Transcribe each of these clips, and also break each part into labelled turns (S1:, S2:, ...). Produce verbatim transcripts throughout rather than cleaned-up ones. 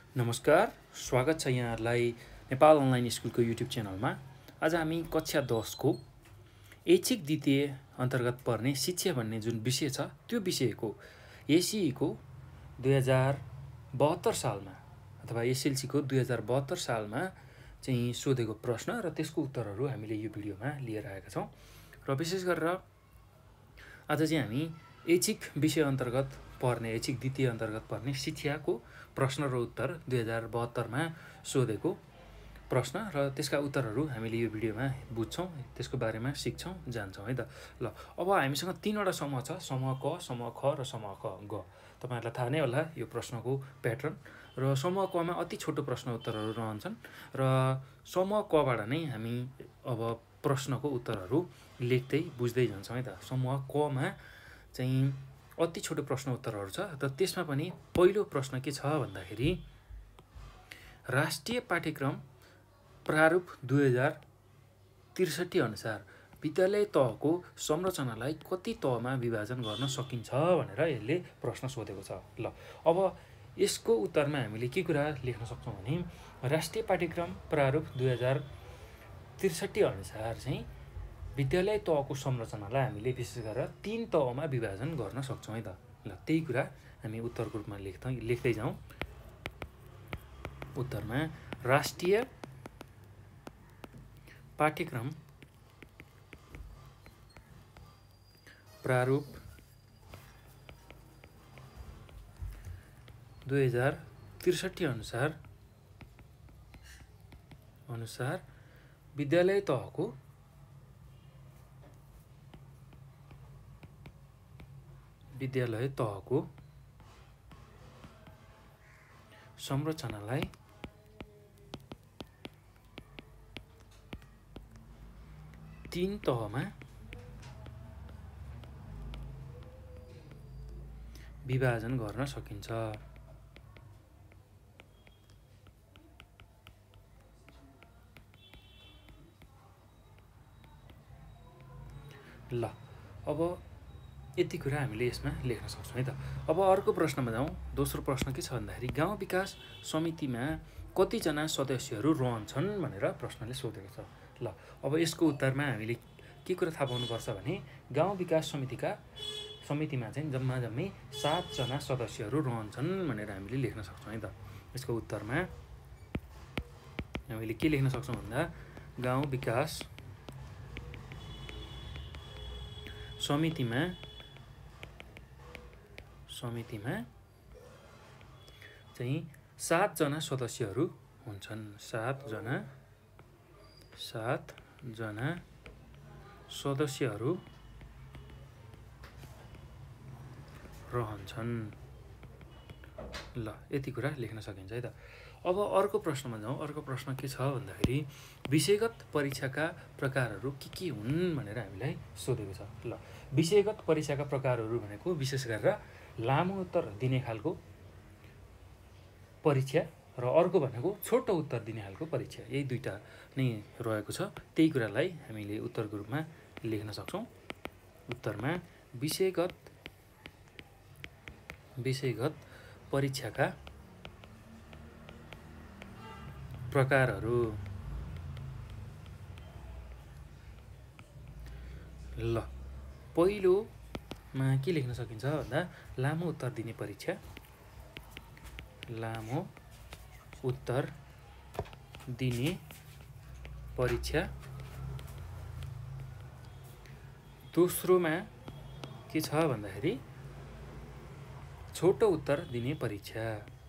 S1: नमस्कार, स्वागत छ यहाँहरूलाई नेपाल अनलाइन स्कुलको युट्युब च्यानलमा। आज हामी कक्षा दसको ऐच्छिक द्वितीय अन्तर्गत पर्ने शिक्षा भन्ने जुन विषय छ त्यो विषयको एसिईको दुई हजार बहत्तर सालमा अथवा एसएलसीको दुई हजार बहत्तर सालमा चाहिँ सोधेको प्रश्न र त्यसको उत्तरहरू हामीले यो भिडियोमा लिएर आएका छौँ। र विशेष गरेर आज चाहिँ हामी ऐच्छिक विषय अन्तर्गत पर्ने ऐच्छिक द्वितीय अन्तर्गत पर्ने शिक्षाको प्रश्न र उत्तर दुई हजार बहत्तरमा सोधेको प्रश्न र त्यसका उत्तरहरू हामीले यो भिडियोमा बुझ्छौँ, त्यसको बारेमा सिक्छौँ, जान्छौँ है त। ल अब हामीसँग तीनवटा समूह छ, समूह क, समूह ख र समूह क ग। तपाईँहरूलाई थाहा नै होला यो प्रश्नको प्याटर्न। र समूह कमा अति छोटो प्रश्न उत्तरहरू रहन्छन् र समूह कबाट नै हामी अब प्रश्नको उत्तरहरू लेख्दै बुझ्दै जान्छौँ है त। समूह कमा चाहिँ अति छोटो प्रश्न उत्तरहरू छ र त्यसमा पनि पहिलो प्रश्न के छ भन्दाखेरि राष्ट्रिय पाठ्यक्रम प्रारूप दुई हजार त्रिसठी अनुसार विद्यालय तहको संरचनालाई कति तहमा विभाजन गर्न सकिन्छ भनेर यसले प्रश्न सोधेको छ। ल अब यसको उत्तरमा हामीले के कुरा लेख्न सक्छौँ भने राष्ट्रिय पाठ्यक्रम प्रारूप दुई हजार त्रिसठी अनुसार चाहिँ विद्यालय तहको संरचनालाई हामीले विशेष गरेर तीन तहमा विभाजन गर्न सक्छौँ है त। ल त्यही कुरा हामी उत्तरको रूपमा लेख्दै लेख्दै जाउँ। उत्तरमा राष्ट्रिय पाठ्यक्रम प्रारूप दुई हजार त्रिसठी अनुसार अनुसार विद्यालय तहको विद्यालय तहको संरचनालाई तीन तहमा विभाजन गर्न सकिन्छ। ल अब यति कुरा हामीले यसमा लेख्न सक्छौँ है त। अब अर्को प्रश्नमा जाउँ। दोस्रो प्रश्न के छ भन्दाखेरि गाउँ विकास समितिमा कतिजना सदस्यहरू रहन्छन् भनेर प्रश्नले सोधेको छ। ल अब यसको उत्तरमा हामीले के कुरा थाहा पाउनुपर्छ भने गाउँ विकास समितिका समितिमा चाहिँ जम्मा जम्मी सातजना सदस्यहरू रहन्छन् भनेर हामीले लेख्न सक्छौँ है त। यसको उत्तरमा हामीले के लेख्न सक्छौँ भन्दा गाउँ विकास समितिमा समितिमा चाहिँ सातजना सदस्यहरू हुन्छन्। सातजना सातजना सदस्यहरू रहन्छन्। ल यति कुरा लेख्न सकिन्छ है त। अब अर्को प्रश्नमा जाउँ। अर्को प्रश्न के छ भन्दाखेरि विषयगत परीक्षाका प्रकारहरू के के हुन् भनेर हामीलाई सोधेको छ। ल विषयगत परीक्षाका प्रकारहरू भनेको विशेष गरेर लामो उत्तर दिने खालको परीक्षा र अर्को भनेको छोटो उत्तर दिने खालको परीक्षा, यही दुईटा नै रहेको छ। त्यही कुरालाई हामीले उत्तरको रूपमा लेख्न सक्छौँ। उत्तरमा विषयगत विषयगत परीक्षाका प्रकारहरू। ल पहिलोमा के लेख्न सकिन्छ भन्दा लामो उत्तर दिने परीक्षा लामो उत्तर दिने परीक्षा। दोस्रोमा के छ भन्दाखेरि छोटो उत्तर दिने परीक्षा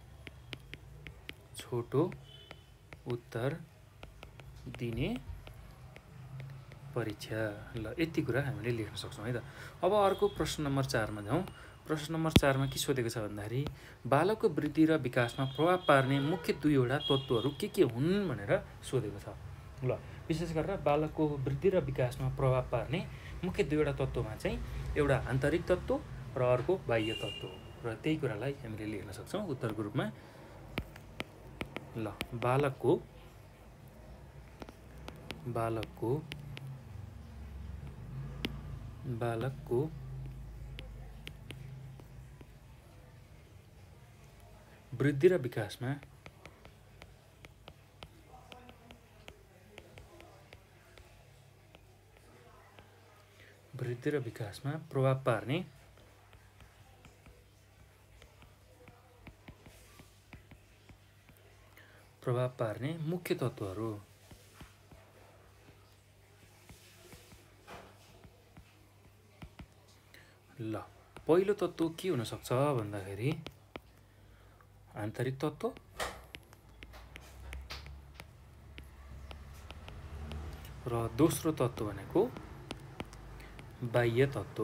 S1: छोटो उत्तर दिने परीक्षा। ल यति कुरा हामीले लेख्न सक्छौँ है त। अब अर्को प्रश्न नम्बर चारमा जाउँ। प्रश्न नम्बर चारमा के सोधेको छ भन्दाखेरि बालकको वृद्धि र विकासमा प्रभाव पार्ने मुख्य दुईवटा तत्त्वहरू के के हुन् भनेर सोधेको छ। ल विशेष गरेर बालकको वृद्धि र विकासमा प्रभाव पार्ने मुख्य दुईवटा तत्त्वमा चाहिँ एउटा आन्तरिक तत्त्व र अर्को बाह्य तत्त्व र त्यही कुरालाई हामीले लेख्न सक्छौँ उत्तरको रूपमा। ल बालकको बालकको बालकको वृद्धि र विकासमा वृद्धि र विकासमा प्रभाव पार्ने प्रभाव पार्ने मुख्य तत्त्वहरू। ल पहिलो तत्त्व के हुन सक्छ भन्दाखेरि आन्तरिक तत्त्व र दोस्रो तत्त्व भनेको बाह्य तत्त्व।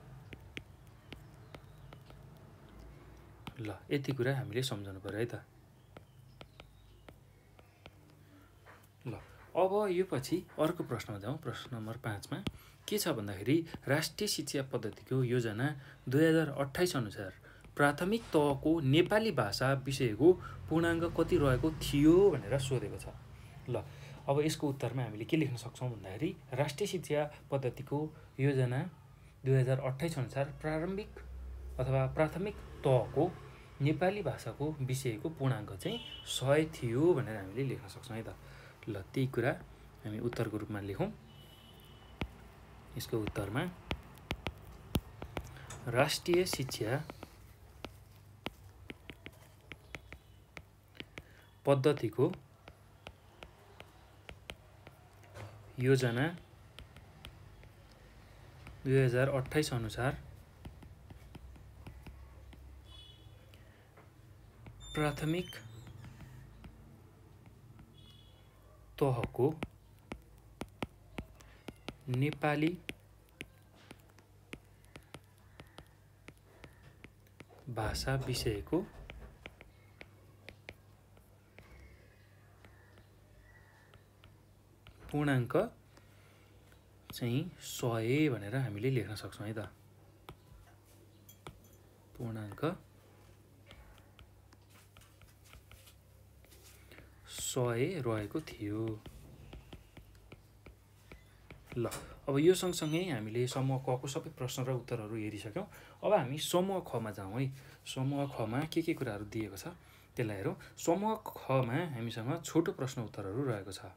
S1: ल यति कुरा हामीले सम्झनु पर्यो है त। ल अब यो पछि अर्को प्रश्नमा जाउँ। प्रश्न नम्बर पाँचमा के छ भन्दाखेरि राष्ट्रिय शिक्षा पद्धतिको योजना दुई हजार अट्ठाइस अनुसार प्राथमिक तहको नेपाली भाषा विषयको पूर्णाङ्क कति रहेको थियो भनेर सोधेको छ। ल अब यसको उत्तरमा हामीले के लेख्न सक्छौँ भन्दाखेरि राष्ट्रिय शिक्षा पद्धतिको योजना दुई हजार अट्ठाइस अनुसार प्रारम्भिक अथवा प्राथमिक तहको नेपाली भाषाको विषयको पूर्णाङ्क चाहिँ सय थियो भनेर हामीले लेख्न सक्छौँ है त। ल त्यही कुरा हामी उत्तरको रूपमा लेखौँ। यसको उत्तरमा राष्ट्रिय शिक्षा पद्धतिको योजना दुई हजार अट्ठाइस अनुसार प्राथमिक तहको नेपाली भाषा विषयको पूर्णाङ्क चाहिँ सय भनेर हामीले लेख्न सक्छौँ है त। पूर्णाङ्क सय रहेको थियो। ल अब यो सँगसँगै हामीले समूह क को सबै प्रश्न र उत्तरहरू हेरिसक्यौँ। अब हामी समूह खमा जाउँ है। समूह खमा के के कुराहरू दिएको छ त्यसलाई हेरौँ। समूह खमा हामीसँग छोटो प्रश्न उत्तरहरू रहेको छ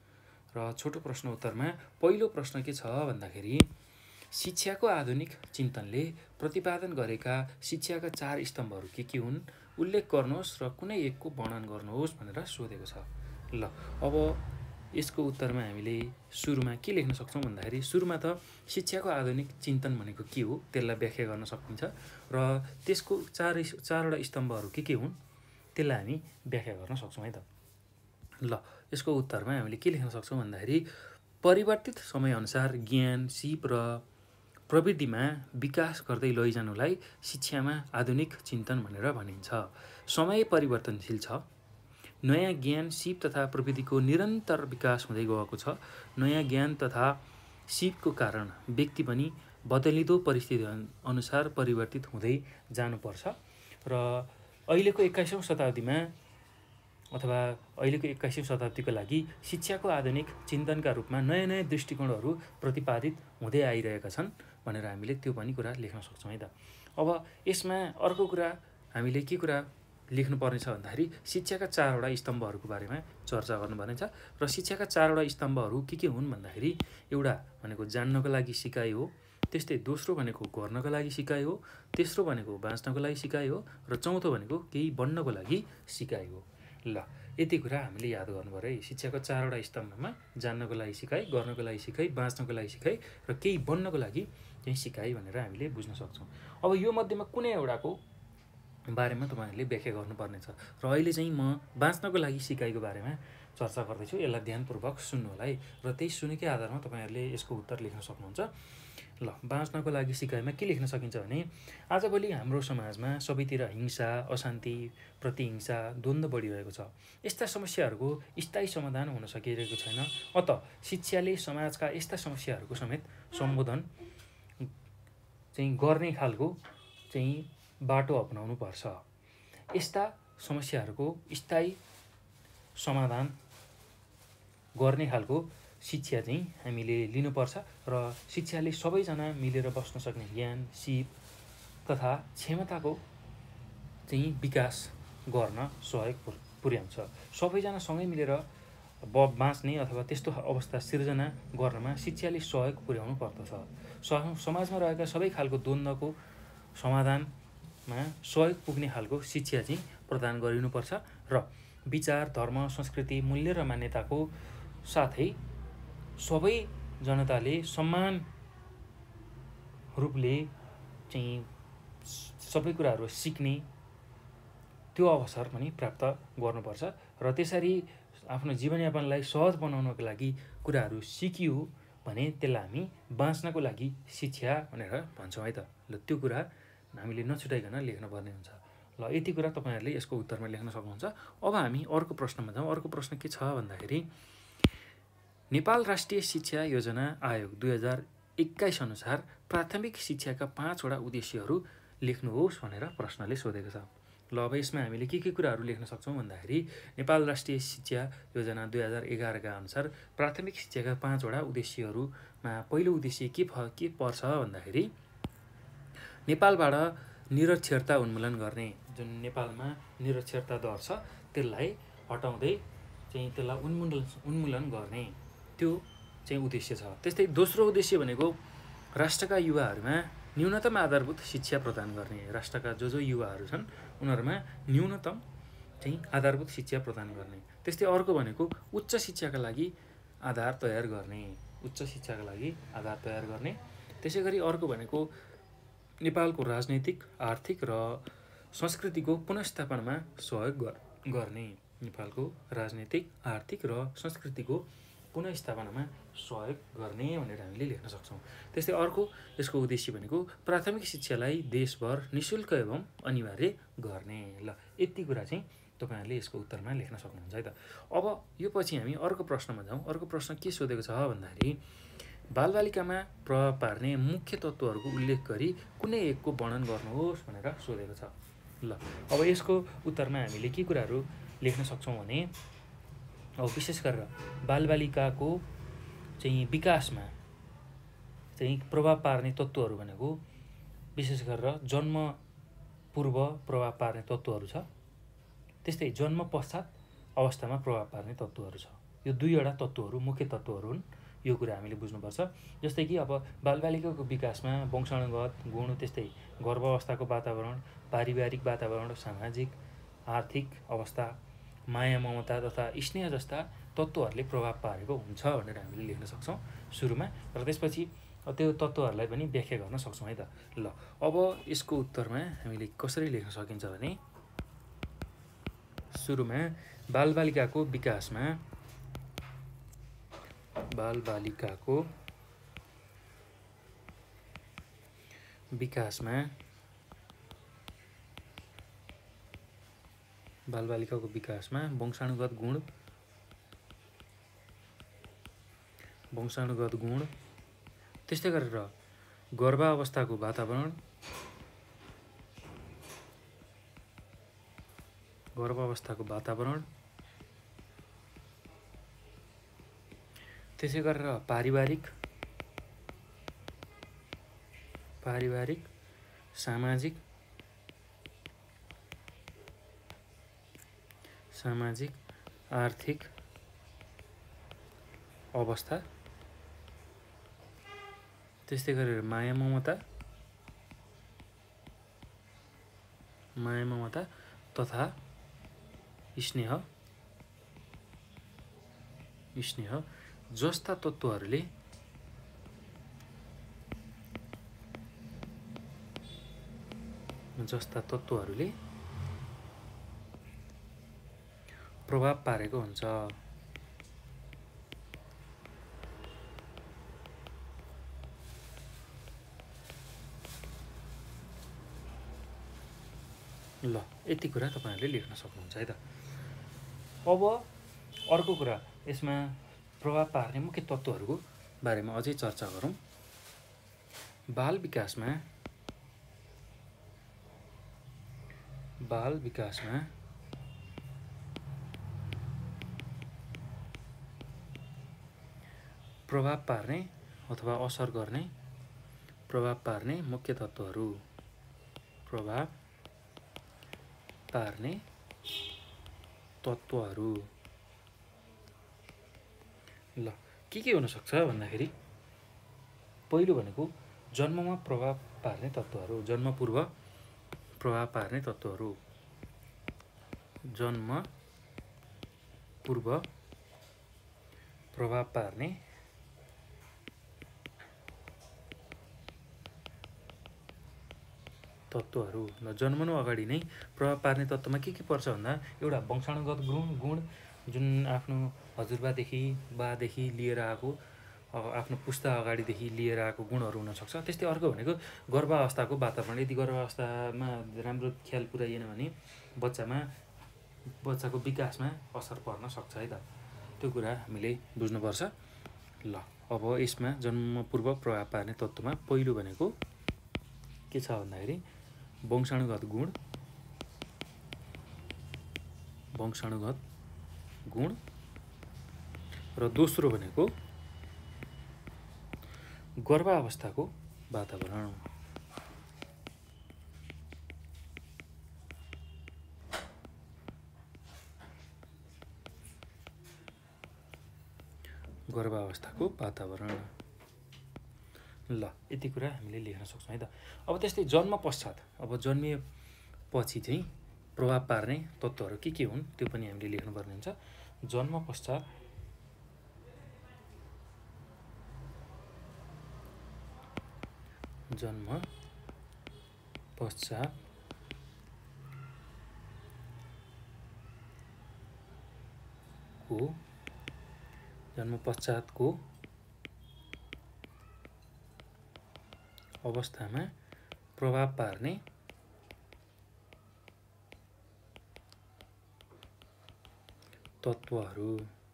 S1: र छोटो प्रश्न उत्तरमा पहिलो प्रश्न के छ भन्दाखेरि शिक्षाको आधुनिक चिन्तनले प्रतिपादन गरेका शिक्षाका चार स्तम्भहरू के के हुन् उल्लेख गर्नुहोस् र कुनै एकको वर्णन गर्नुहोस् भनेर सोधेको छ। ल अब यसको उत्तरमा हामीले सुरुमा के लेख्न सक्छौँ भन्दाखेरि सुरुमा त शिक्षाको आधुनिक चिन्तन भनेको के हो त्यसलाई व्याख्या गर्न सकिन्छ र त्यसको चार चारवटा स्तम्भहरू के के हुन् त्यसलाई हामी व्याख्या गर्न सक्छौँ है त। ल यसको उत्तरमा हामीले के लेख्न सक्छौँ भन्दाखेरि परिवर्तित समयअनुसार ज्ञान सिप र प्रविधिमा विकास गर्दै लैजानुलाई शिक्षामा आधुनिक चिन्तन भनेर भनिन्छ। समय परिवर्तनशील छ। नयाँ ज्ञान सिप तथा प्रविधिको निरन्तर विकास हुँदै गएको छ। नयाँ ज्ञान तथा सिपको कारण व्यक्ति पनि बदलिँदो परिस्थिति अनुसार परिवर्तित हुँदै जानुपर्छ र अहिलेको एक्काइसौँ शताब्दीमा अथवा अहिलेको एक्काइसौँ शताब्दीको लागि शिक्षाको आधुनिक चिन्तनका रूपमा नयाँ नयाँ दृष्टिकोणहरू प्रतिपादित हुँदै आइरहेका छन् भनेर हामीले त्यो पनि कुरा लेख्न सक्छौँ है त। अब यसमा अर्को कुरा हामीले के कुरा लेख्नुपर्ने छ भन्दाखेरि शिक्षाका चारवटा स्तम्भहरूको बारेमा चर्चा गर्नुपर्ने छ र शिक्षाका चारवटा स्तम्भहरू के के हुन् भन्दाखेरि एउटा भनेको जान्नको लागि सिकाइ हो, त्यस्तै दोस्रो भनेको गर्नको लागि सिकाइ हो, तेस्रो भनेको बाँच्नको लागि सिकाइ हो र चौथो भनेको केही बन्नको लागि सिकाइ हो। ल यति कुरा हामीले याद गर्नु पर्यो है। शिक्षाको चारवटा स्तम्भमा जान्नको लागि सिकाइ, गर्नको लागि सिकाइ, बाँच्नको लागि सिकाइ र केही बन्नको लागि चाहिँ सिकाइ भनेर हामीले बुझ्न सक्छौँ। अब यो मध्येमा कुनै एउटाको बारेमा तपाईँहरूले व्याख्या गर्नुपर्ने छ र अहिले चाहिँ म बाँच्नको लागि सिकाइको बारेमा चर्चा गर्दैछु। यसलाई ध्यानपूर्वक सुन्नु होला है र त्यही सुनेकै आधारमा तपाईँहरूले यसको उत्तर लेख्न सक्नुहुन्छ। ल बाँच्नको लागि सिकाइमा के लेख्न सकिन्छ भने आजभोलि हाम्रो समाजमा सबैतिर हिंसा, अशान्ति, प्रतिहिंसा, द्वन्द्व बढिरहेको छ। यस्ता समस्याहरूको स्थायी समाधान हुन सकिरहेको छैन। अत शिक्षाले समाजका यस्ता समस्याहरूको समेत सम्बोधन चाहिँ गर्ने खालको चाहिँ बाटो अपनाउनु पर्छ। यस्ता समस्याहरूको स्थायी समाधान गर्ने खालको शिक्षा चाहिँ हामीले लिनुपर्छ र शिक्षाले सबैजना मिलेर बस्न सक्ने ज्ञान सिप तथा क्षमताको चाहिँ विकास गर्न सहयोग पुर्याउँछ। सबैजना सँगै मिलेर ब बाँच्ने अथवा त्यस्तो अवस्था सिर्जना गर्नमा शिक्षाले सहयोग पुर्याउनु पर्दछ। समाजमा रहेका सबै खालको द्वन्द्वको समाधानमा सहयोग पुग्ने खालको शिक्षा चाहिँ प्रदान गरिनुपर्छ र विचार, धर्म, संस्कृति, मूल्य र मान्यताको साथै सबै जनताले समान रूपले चाहिँ सबै कुराहरू सिक्ने त्यो अवसर पनि प्राप्त गर्नुपर्छ र त्यसरी आफ्नो जीवनयापनलाई सहज बनाउनको लागि कुराहरू सिकियो भने त्यसलाई हामी बाँच्नको लागि शिक्षा भनेर भन्छौँ है त। ल त्यो कुरा हामीले नछुटाइकन लेख्नुपर्ने हुन्छ। ल यति कुरा तपाईँहरूले यसको उत्तरमा लेख्न सक्नुहुन्छ। अब हामी अर्को प्रश्नमा जाउँ। अर्को प्रश्न के छ भन्दाखेरि नेपाल राष्ट्रिय शिक्षा योजना आयोग दुई हजार एक्काइस अनुसार प्राथमिक शिक्षाका पाँचवटा उद्देश्यहरू लेख्नुहोस् भनेर प्रश्नले सोधेको छ। ल अब यसमा हामीले के के कुराहरू लेख्न सक्छौँ भन्दाखेरि नेपाल राष्ट्रिय शिक्षा योजना दुई हजार एघारका अनुसार प्राथमिक शिक्षाका पाँचवटा उद्देश्यहरूमा पहिलो उद्देश्य के के पर्छ भन्दाखेरि नेपालबाट निरक्षरता उन्मूलन गर्ने, जुन नेपालमा निरक्षरता दर छ त्यसलाई हटाउँदै चाहिँ त्यसलाई उन्मूलन उन्मूलन गर्ने त्यो चाहिँ उद्देश्य छ। त्यस्तै दोस्रो उद्देश्य भनेको राष्ट्रका युवाहरूमा न्यूनतम आधारभूत शिक्षा प्रदान गर्ने। राष्ट्रका जो जो युवाहरू छन् उनीहरूमा न्यूनतम चाहिँ आधारभूत शिक्षा प्रदान गर्ने। त्यस्तै अर्को भनेको उच्च शिक्षाका लागि आधार तयार गर्ने, उच्च शिक्षाका लागि आधार तयार गर्ने। त्यसै गरी अर्को भनेको नेपालको राजनैतिक, आर्थिक र संस्कृतिको पुनर्स्थापनामा सहयोग गर्ने। नेपालको राजनैतिक, आर्थिक र संस्कृतिको पुनर्स्थापनामा सहयोग गर्ने भनेर हामीले लेख्न सक्छौँ। त्यस्तै अर्को यसको उद्देश्य भनेको प्राथमिक शिक्षालाई देशभर निःशुल्क एवं अनिवार्य गर्ने। ल यति कुरा चाहिँ तपाईँहरूले यसको उत्तरमा लेख्न सक्नुहुन्छ है त। अब यो पछि हामी अर्को प्रश्नमा जाउँ। अर्को प्रश्न के सोधेको छ भन्दाखेरि बालबालिकामा प्रभाव पार्ने मुख्य तत्त्वहरूको उल्लेख गरी कुनै एकको वर्णन गर्नुहोस् भनेर सोधेको छ। ल अब यसको उत्तरमा हामीले के कुराहरू लेख्न सक्छौँ भने अब विशेष गरेर बालबालिकाको चाहिँ विकासमा चाहिँ प्रभाव पार्ने तत्त्वहरू भनेको विशेष गरेर जन्म पूर्व प्रभाव पार्ने तत्त्वहरू छ, त्यस्तै जन्म पश्चात अवस्थामा प्रभाव पार्ने तत्त्वहरू छ। यो दुईवटा तत्त्वहरू मुख्य तत्त्वहरू हुन्। यो कुरा हामीले बुझ्नुपर्छ। जस्तै कि अब बालबालिकाको विकासमा वंशानुगत गुण, त्यस्तै गर्भावस्थाको वातावरण, पारिवारिक वातावरण, सामाजिक आर्थिक अवस्था, माया ममता तथा स्नेह जस्ता तत्त्वहरूले प्रभाव पारेको हुन्छ भनेर हामीले लेख्न सक्छौँ सुरुमा, र त्यसपछि त्यो तत्त्वहरूलाई पनि व्याख्या गर्न सक्छौँ है त। ल अब यसको उत्तरमा हामीले कसरी लेख्न सकिन्छ भने सुरुमा बालबालिकाको विकासमा बालबालिकाको विकासमा बालबालिकाको विकासमा वंशानुगत गुण वंशानुगत गुण त्यस्तै गरेर गर्भावस्थाको वातावरण गर्भावस्थाको वातावरण त्यसै गरेर पारिवारिक पारिवारिक सामाजिक सामाजिक आर्थिक अवस्था, त्यस्तै गरेर माया ममता माया ममता तथा स्नेह स्नेह जस्ता तत्त्वहरूले जस्ता तत्त्वहरूले प्रभाव पारेको हुन्छ। ल यति कुरा तपाईँहरूले लेख्न सक्नुहुन्छ है त। अब अर्को कुरा यसमा प्रभाव पार्ने मुख्य तत्त्वहरूको बारेमा अझै चर्चा गरौँ। बाल विकासमा बाल विकासमा प्रभाव पार्ने अथवा असर गर्ने प्रभाव पार्ने मुख्य तत्त्वहरू प्रभाव पार्ने तत्त्वहरू ल के के हुनसक्छ भन्दाखेरि पहिलो भनेको जन्ममा प्रभाव पार्ने तत्त्वहरू, जन्मपूर्व प्रभाव पार्ने तत्त्वहरू, जन्म पूर्व प्रभाव पार्ने तत्त्वहरू। न जन्मनु अगाडि नै प्रभाव पार्ने तत्त्वमा के के पर्छ भन्दा एउटा वंशाणुगत गुण गुण जुन आफ्नो हजुरबादेखि बादेखि लिएर आएको आफ्नो पुस्ता अगाडिदेखि लिएर आएको गुणहरू हुनसक्छ। त्यस्तै अर्को भनेको गर्भावस्थाको वातावरण। यदि गर्भावस्थामा राम्रो ख्याल पुर्याइएन भने बच्चामा बच्चाको विकासमा असर पर्न सक्छ है त, त्यो कुरा हामीले बुझ्नुपर्छ। ल अब यसमा जन्मपूर्व प्रभाव पार्ने तत्त्वमा पहिलो भनेको के छ भन्दाखेरि वंशाणुगत गुण, वंशाणुगत गुण र दोस्रो भनेको गर्भावस्थाको वातावरण। गर्भावस्थाको वातावरण। ल यति कुरा हामीले लेख्न सक्छौँ है त। अब त्यस्तै जन्म पश्चात, अब जन्मिएपछि चाहिँ प्रभाव पार्ने तत्त्वहरू के के हुन् त्यो पनि हामीले लेख्नुपर्ने हुन्छ। जन्म पश्चात जन्म पश्चात को जन्म पश्चातको अवस्थामा प्रभाव पार्ने तत्त्वहरू।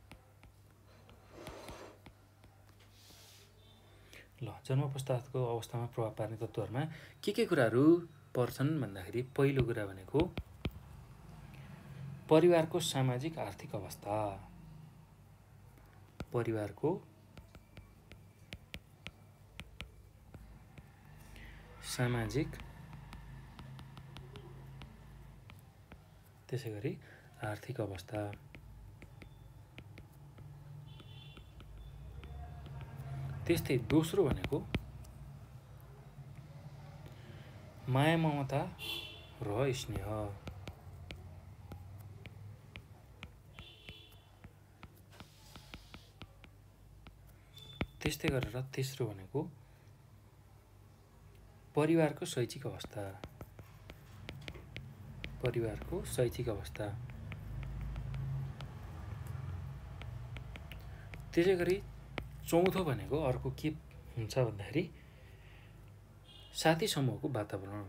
S1: ल जन्म पश्चातको अवस्थामा प्रभाव पार्ने तत्त्वहरूमा के के कुराहरू पर्छन् भन्दाखेरि पहिलो कुरा भनेको परिवारको सामाजिक आर्थिक अवस्था, परिवारको सामाजिक त्यसै गरी आर्थिक अवस्था। त्यस्तै दोस्रो भनेको माया ममता र स्नेह। त्यस्तै गरेर तेस्रो भनेको परिवारको शैक्षिक अवस्था, परिवारको शैक्षिक अवस्था। त्यसै गरी चौथो भनेको अर्को के हुन्छ भन्दाखेरि साथी समूहको वातावरण,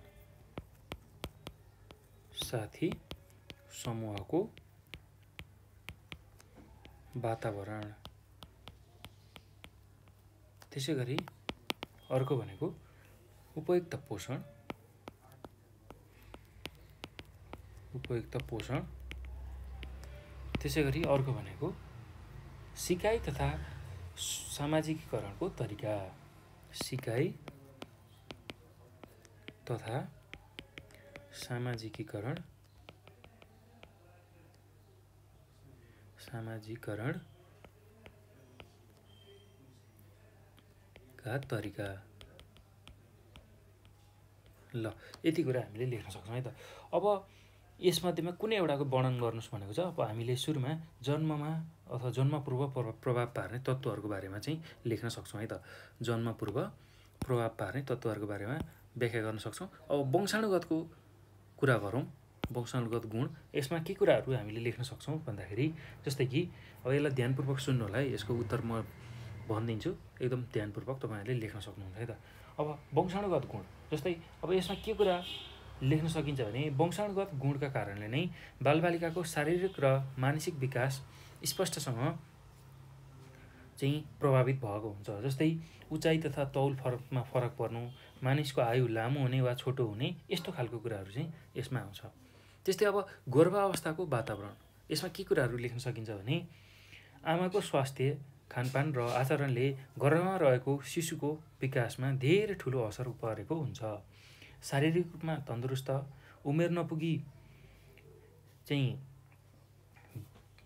S1: साथी समूहको वातावरण। त्यसै गरी अर्को भनेको उपयुक्त पोषण, उपयुक्त पोषण। त्यसै गरी अर्को भनेको सिकाइ तथा सामाजिकीकरणको तरिका, सिकाइ तथा सामाजिकीकरण सामाजिकरण का तरिका। ल यति कुरा हामीले लेख्न सक्छौँ है त। अब यसमध्येमा कुनै एउटाको वर्णन गर्नुहोस् भनेको छ। अब हामीले सुरुमा जन्ममा अथवा जन्मपूर्व प्रभाव पार्ने तत्त्वहरूको बारेमा चाहिँ लेख्न सक्छौँ है त। जन्मपूर्व प्रभाव पार्ने तत्त्वहरूको बारेमा व्याख्या गर्न सक्छौँ। अब वंशाणुगतको कुरा गरौँ, वंशाणुगत गुण। यसमा के कुराहरू हामीले लेख्न सक्छौँ भन्दाखेरि जस्तै कि अब यसलाई ध्यानपूर्वक सुन्नु होला है, यसको उत्तर म भनिदिन्छु, एकदम ध्यानपूर्वक तपाईँहरूले लेख्न सक्नुहुन्छ है त। अब वंशाणुगत गुण जस्तै अब यसमा के कुरा लेख्न सकिन्छ भने वंशाणुगत गुणका कारणले नै बालबालिकाको शारीरिक र मानसिक विकास स्पष्टसँग चाहिँ प्रभावित भएको हुन्छ। जस्तै उचाइ तथा तौल फरकमा फरक पर्नु, मानिसको आयु लामो हुने वा छोटो हुने, यस्तो खालको कुराहरू चाहिँ यसमा आउँछ। त्यस्तै अब गर्भावस्थाको वातावरण, यसमा के कुराहरू लेख्न सकिन्छ भने आमाको स्वास्थ्य, खानपान र आचरणले गर्भमा रहेको शिशुको विकासमा धेरै ठुलो असर परेको हुन्छ। शारीरिक रूपमा तन्दुरुस्त, उमेर नपुगी चाहिँ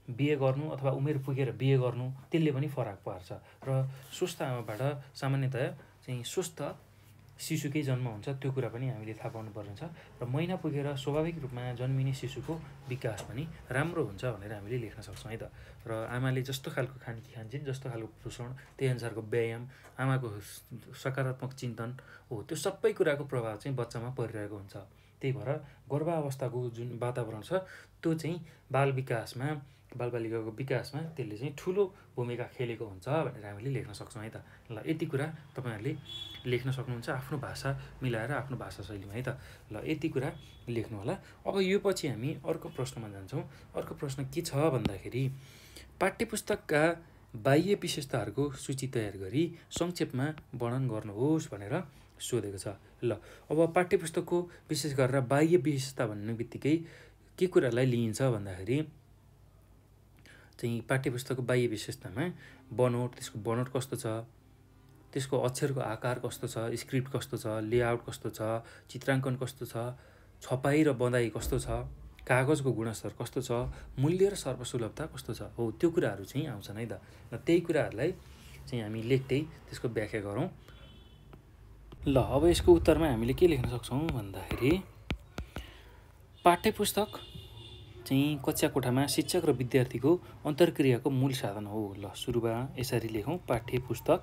S1: बिहे गर्नु अथवा उमेर पुगेर बिहे गर्नु त्यसले पनि फरक पार्छ। र स्वस्थ आमाबाट सामान्यतया चाहिँ स्वस्थ शिशुकै जन्म हुन्छ, त्यो कुरा पनि हामीले थाहा पाउनुपर्ने छ। र महिना पुगेर स्वाभाविक रूपमा जन्मिने शिशुको विकास पनि राम्रो हुन्छ भनेर हामीले लेख्न सक्छौँ है त। र आमाले जस्तो खालको खानकी खान्छन्, जस्तो खालको पोषण, त्यही अनुसारको व्यायाम, आमाको सकारात्मक चिन्तन हो, त्यो सबै कुराको प्रभाव चाहिँ बच्चामा परिरहेको हुन्छ। त्यही भएर गर्भावस्थाको जुन वातावरण छ त्यो चाहिँ बाल विकासमा, बालबालिकाको विकासमा त्यसले चाहिँ ठुलो भूमिका खेलेको हुन्छ भनेर हामीले लेख्न सक्छौँ है त। ल यति कुरा तपाईँहरूले लेख्न सक्नुहुन्छ आफ्नो भाषा मिलाएर, आफ्नो भाषा शैलीमा है त। ल यति कुरा लेख्नु होला। अब यो पछि हामी अर्को प्रश्नमा जान्छौँ। अर्को प्रश्न के छ भन्दाखेरि पाठ्यपुस्तकका बाह्य विशेषताहरूको सूची तयार गरी संक्षेपमा वर्णन गर्नुहोस् भनेर सोधेको छ। ल अब पाठ्यपुस्तकको विशेष गरेर बाह्य विशेषता भन्ने बित्तिकै के कुरालाई लिइन्छ भन्दाखेरि चाहिँ पाठ्यपुस्तकको बाह्य विशेषतामा बनोट, त्यसको बनोट कस्तो छ, त्यसको अक्षरको आकार कस्तो छ, स्क्रिप्ट कस्तो छ, लेआउट कस्तो छ, चित्राङ्कन कस्तो छ, छपाई र बँदाइ कस्तो छ, कागजको गुणस्तर कस्तो छ, मूल्य र सर्वसुलभता कस्तो छ, हो त्यो कुराहरू चाहिँ आउँछन् है त। र त्यही कुराहरूलाई चाहिँ हामी लेख्दै त्यसको व्याख्या गरौँ। ल अब यसको उत्तरमा हामीले के लेख्न सक्छौँ भन्दाखेरि पाठ्यपुस्तक चाहिँ कक्षा कोठामा शिक्षक र विद्यार्थीको अन्तर्क्रियाको मूल साधन हो। ल सुरुमा यसरी लेखौँ, पाठ्यपुस्तक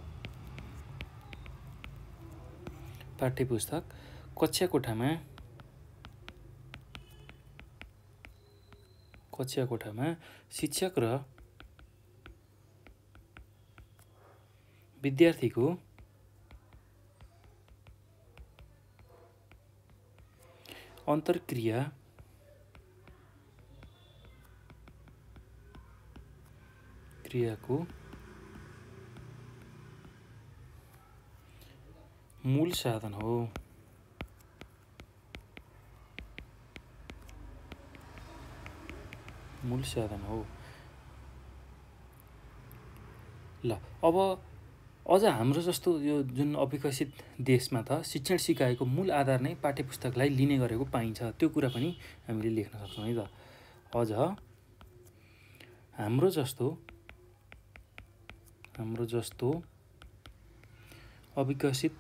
S1: पाठ्यपुस्तक कक्षा कोठामा कक्षा कोठामा शिक्षक र विद्यार्थीको अन्तर्क्रिया क्रियाको मूल साधन हो। मूल साधन हो। ल अब अझ हाम्रो जस्तो यो जुन अविकसित देशमा त शिक्षण सिकाइको मूल आधार नै पाठ्यपुस्तकलाई लिने गरेको पाइन्छ, त्यो कुरा पनि हामीले लेख्न सक्छौँ है त। अझ हाम्रो जस्तो हाम्रो जस्तो अविकसित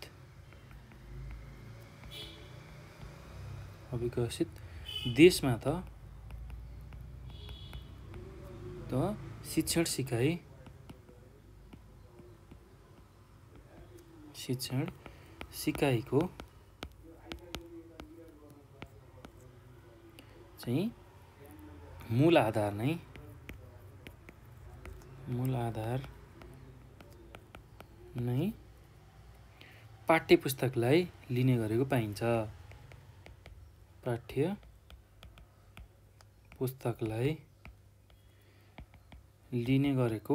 S1: अविकसित देशमा त त शिक्षण सिकाइ शिक्षण सिकाइको चाहिँ मूल आधार नै मूल आधार नै पाठ्यपुस्तकलाई लिने गरेको पाइन्छ। पाठ्य पुस्तकलाई लिने गरेको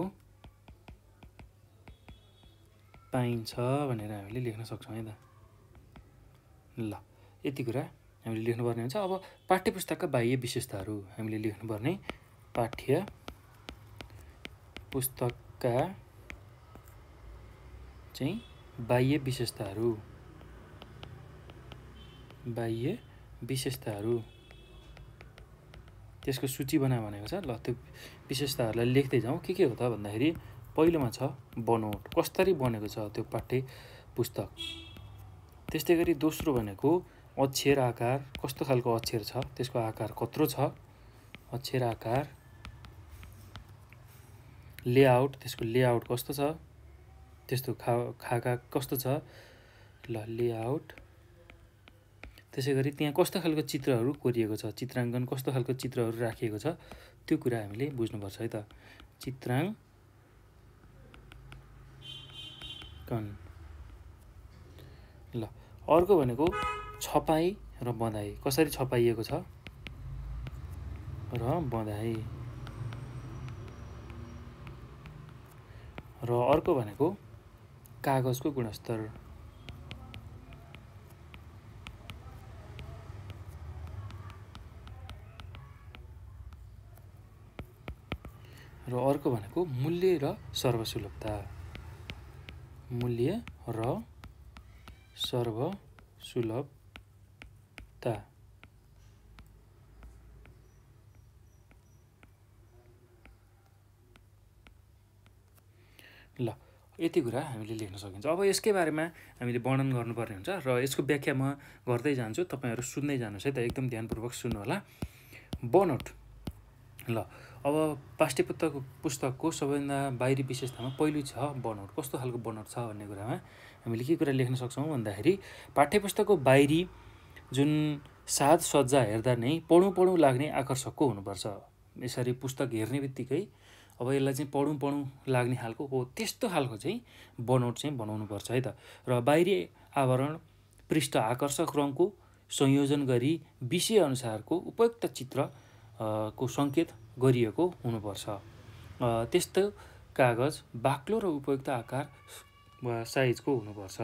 S1: पाइन्छ भनेर हामीले लेख्न सक्छौँ है त। ल यति कुरा हामीले लेख्नुपर्ने हुन्छ। अब पाठ्यपुस्तकका बाह्य विशेषताहरू हामीले लेख्नुपर्ने, पाठ्य पुस्तकका चाहिँ बाह्य विशेषताहरू बाह्य विशेषताहरू त्यसको सूची बना भनेको छ। ल त्यो विशेषताहरूलाई लेख्दै जाउँ। के के हो त भन्दाखेरि पहिलोमा छ बनोट, कसरी बनेको छ त्यो पाठ्य पुस्तक। त्यस्तै गरी दोस्रो भनेको अक्षर आकार, कस्तो खालको अक्षर छ, त्यसको आकार कत्रो छ, अक्षर आकार। लेआउट, त्यसको लेआउट कस्तो छ, त्यस्तो खा खाका कस्तो छ, ल लेआउट। त्यसै गरी त्यहाँ कस्तो खालको चित्रहरू कोरिएको छ, चित्राङ्कन कस्तो खालको चित्रहरू राखिएको छ, त्यो कुरा हामीले बुझ्नुपर्छ है त। चित्राङ्कन। ल अर्को भनेको छपाई र बँदाइ, कसरी छपाइएको छ र बँदाइ। र अर्को भनेको कागजको गुणस्तर। र अर्को भनेको मूल्य र सर्वसुलभता। मूल्य र सर्वसुलभता। ल यति कुरा हामीले लेख्न सकिन्छ। अब यसकै बारेमा हामीले वर्णन गर्नुपर्ने हुन्छ र यसको व्याख्या म गर्दै जान्छु, तपाईँहरू सुन्दै जानुहोस् है त, एकदम ध्यानपूर्वक सुन्नु होला। बनोट। ल अब पाठ्य पुस्तक पुस्तकको सबैभन्दा बाहिरी विशेषतामा पहिलो छ बनोट। कस्तो खालको बनोट छ भन्ने कुरामा हामीले के कुरा लेख्न सक्छौँ भन्दाखेरि पाठ्य पुस्तकको बाहिरी जुन साजसज्जा हेर्दा नै पढौँ पढौँ लाग्ने आकर्षकको हुनुपर्छ। यसरी पुस्तक हेर्ने बित्तिकै अब यसलाई चाहिँ पढौँ पढौँ लाग्ने खालको हो, त्यस्तो खालको चाहिँ बनोट चाहिँ बनाउनुपर्छ है त। र बाहिरी आवरण पृष्ठ आकर्षक रङको संयोजन गरी विषयअनुसारको उपयुक्त चित्र को सङ्केत गरिएको हुनुपर्छ। त्यस्तो कागज बाक्लो र उपयुक्त आकार वा साइजको हुनुपर्छ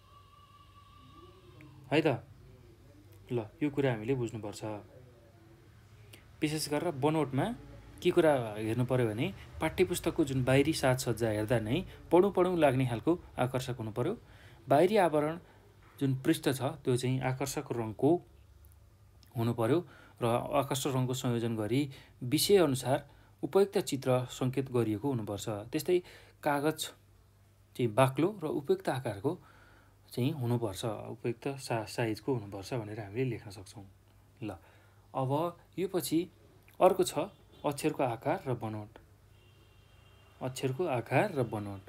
S1: है त। ल यो कुरा हामीले बुझ्नुपर्छ। विशेष गरेर बनोटमा के कुरा हेर्नु पर्यो भने पाठ्यपुस्तकको जुन बाहिरी साजसज्जा हेर्दा नै पढौँ पढौँ लाग्ने खालको आकर्षक हुनु पर्यो। बाहिरी आवरण जुन पृष्ठ छ त्यो चाहिँ आकर्षक रङको हुनु पर्यो र आकर्षक रङको संयोजन गरी विषयअनुसार उपयुक्त चित्र सङ्केत गरिएको हुनुपर्छ। त्यस्तै कागज चाहिँ बाक्लो र उपयुक्त आकारको चाहिँ हुनुपर्छ, उपयुक्त सा साइजको हुनुपर्छ भनेर हामीले लेख्न सक्छौँ। ल अब यो पछि अर्को छ अक्षरको आकार र बनोट। अक्षरको आकार र बनोट।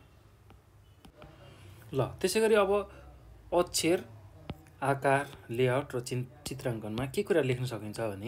S1: ल त्यसै गरी अब अक्षर आकार लेआउट र चित्राङ्कनमा के कुरा लेख्न सकिन्छ भने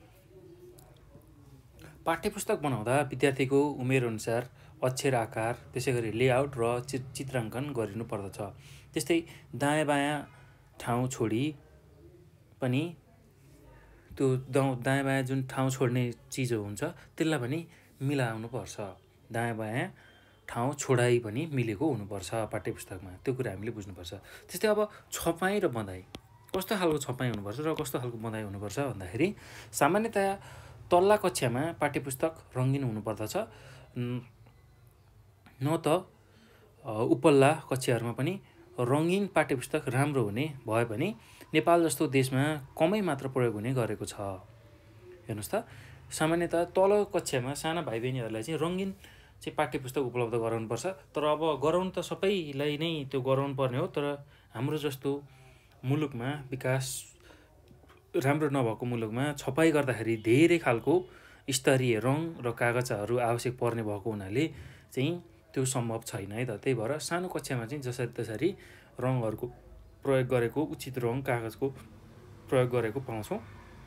S1: पाठ्यपुस्तक बनाउँदा विद्यार्थीको उमेरअनुसार अक्षर आकार त्यसै गरी लेआउट र चित्राङ्कन गरिनु पर्दछ। त्यस्तै दायाँ बायाँ ठाउँ छोडी पनि त्यो दायाँ बायाँ जुन ठाउँ छोड्ने चिजहरू हुन्छ त्यसलाई पनि मिलाउनु पर्छ। दायाँ बायाँ ठाउँ छोडाइ पनि मिलेको हुनुपर्छ पाठ्यपुस्तकमा, त्यो कुरा हामीले बुझ्नुपर्छ। त्यस्तै अब छपाई र बँधाइ, कस्तो खालको छपाई हुनुपर्छ र कस्तो खालको बँधाइ हुनुपर्छ भन्दाखेरि सामान्यतया तल्ला कक्षामा पाठ्यपुस्तक रङ्गीन हुनुपर्दछ, न त उपल्ला कक्षाहरूमा पनि रङ्गीन पाठ्यपुस्तक राम्रो हुने भए पनि नेपाल जस्तो देशमा कमै मात्र प्रयोग हुने गरेको छ। हेर्नुहोस् त, सामान्यतया तल कक्षामा साना भाइ बहिनीहरूलाई चाहिँ रङ्गीन चाहिँ पाठ्यपुस्तक उपलब्ध गराउनुपर्छ। तर अब गराउनु त सबैलाई नै त्यो गराउनु पर्ने हो, तर हाम्रो जस्तो मुलुकमा विकास राम्रो नभएको मुलुकमा छपाई गर्दाखेरि धेरै खालको स्तरीय रङ र कागजहरू आवश्यक पर्ने भएको हुनाले चाहिँ त्यो सम्भव छैन है त। त्यही भएर सानो कक्षामा चाहिँ जसरी त्यसरी रङहरूको प्रयोग गरेको, उचित रङ कागजको प्रयोग गरेको पाउँछौँ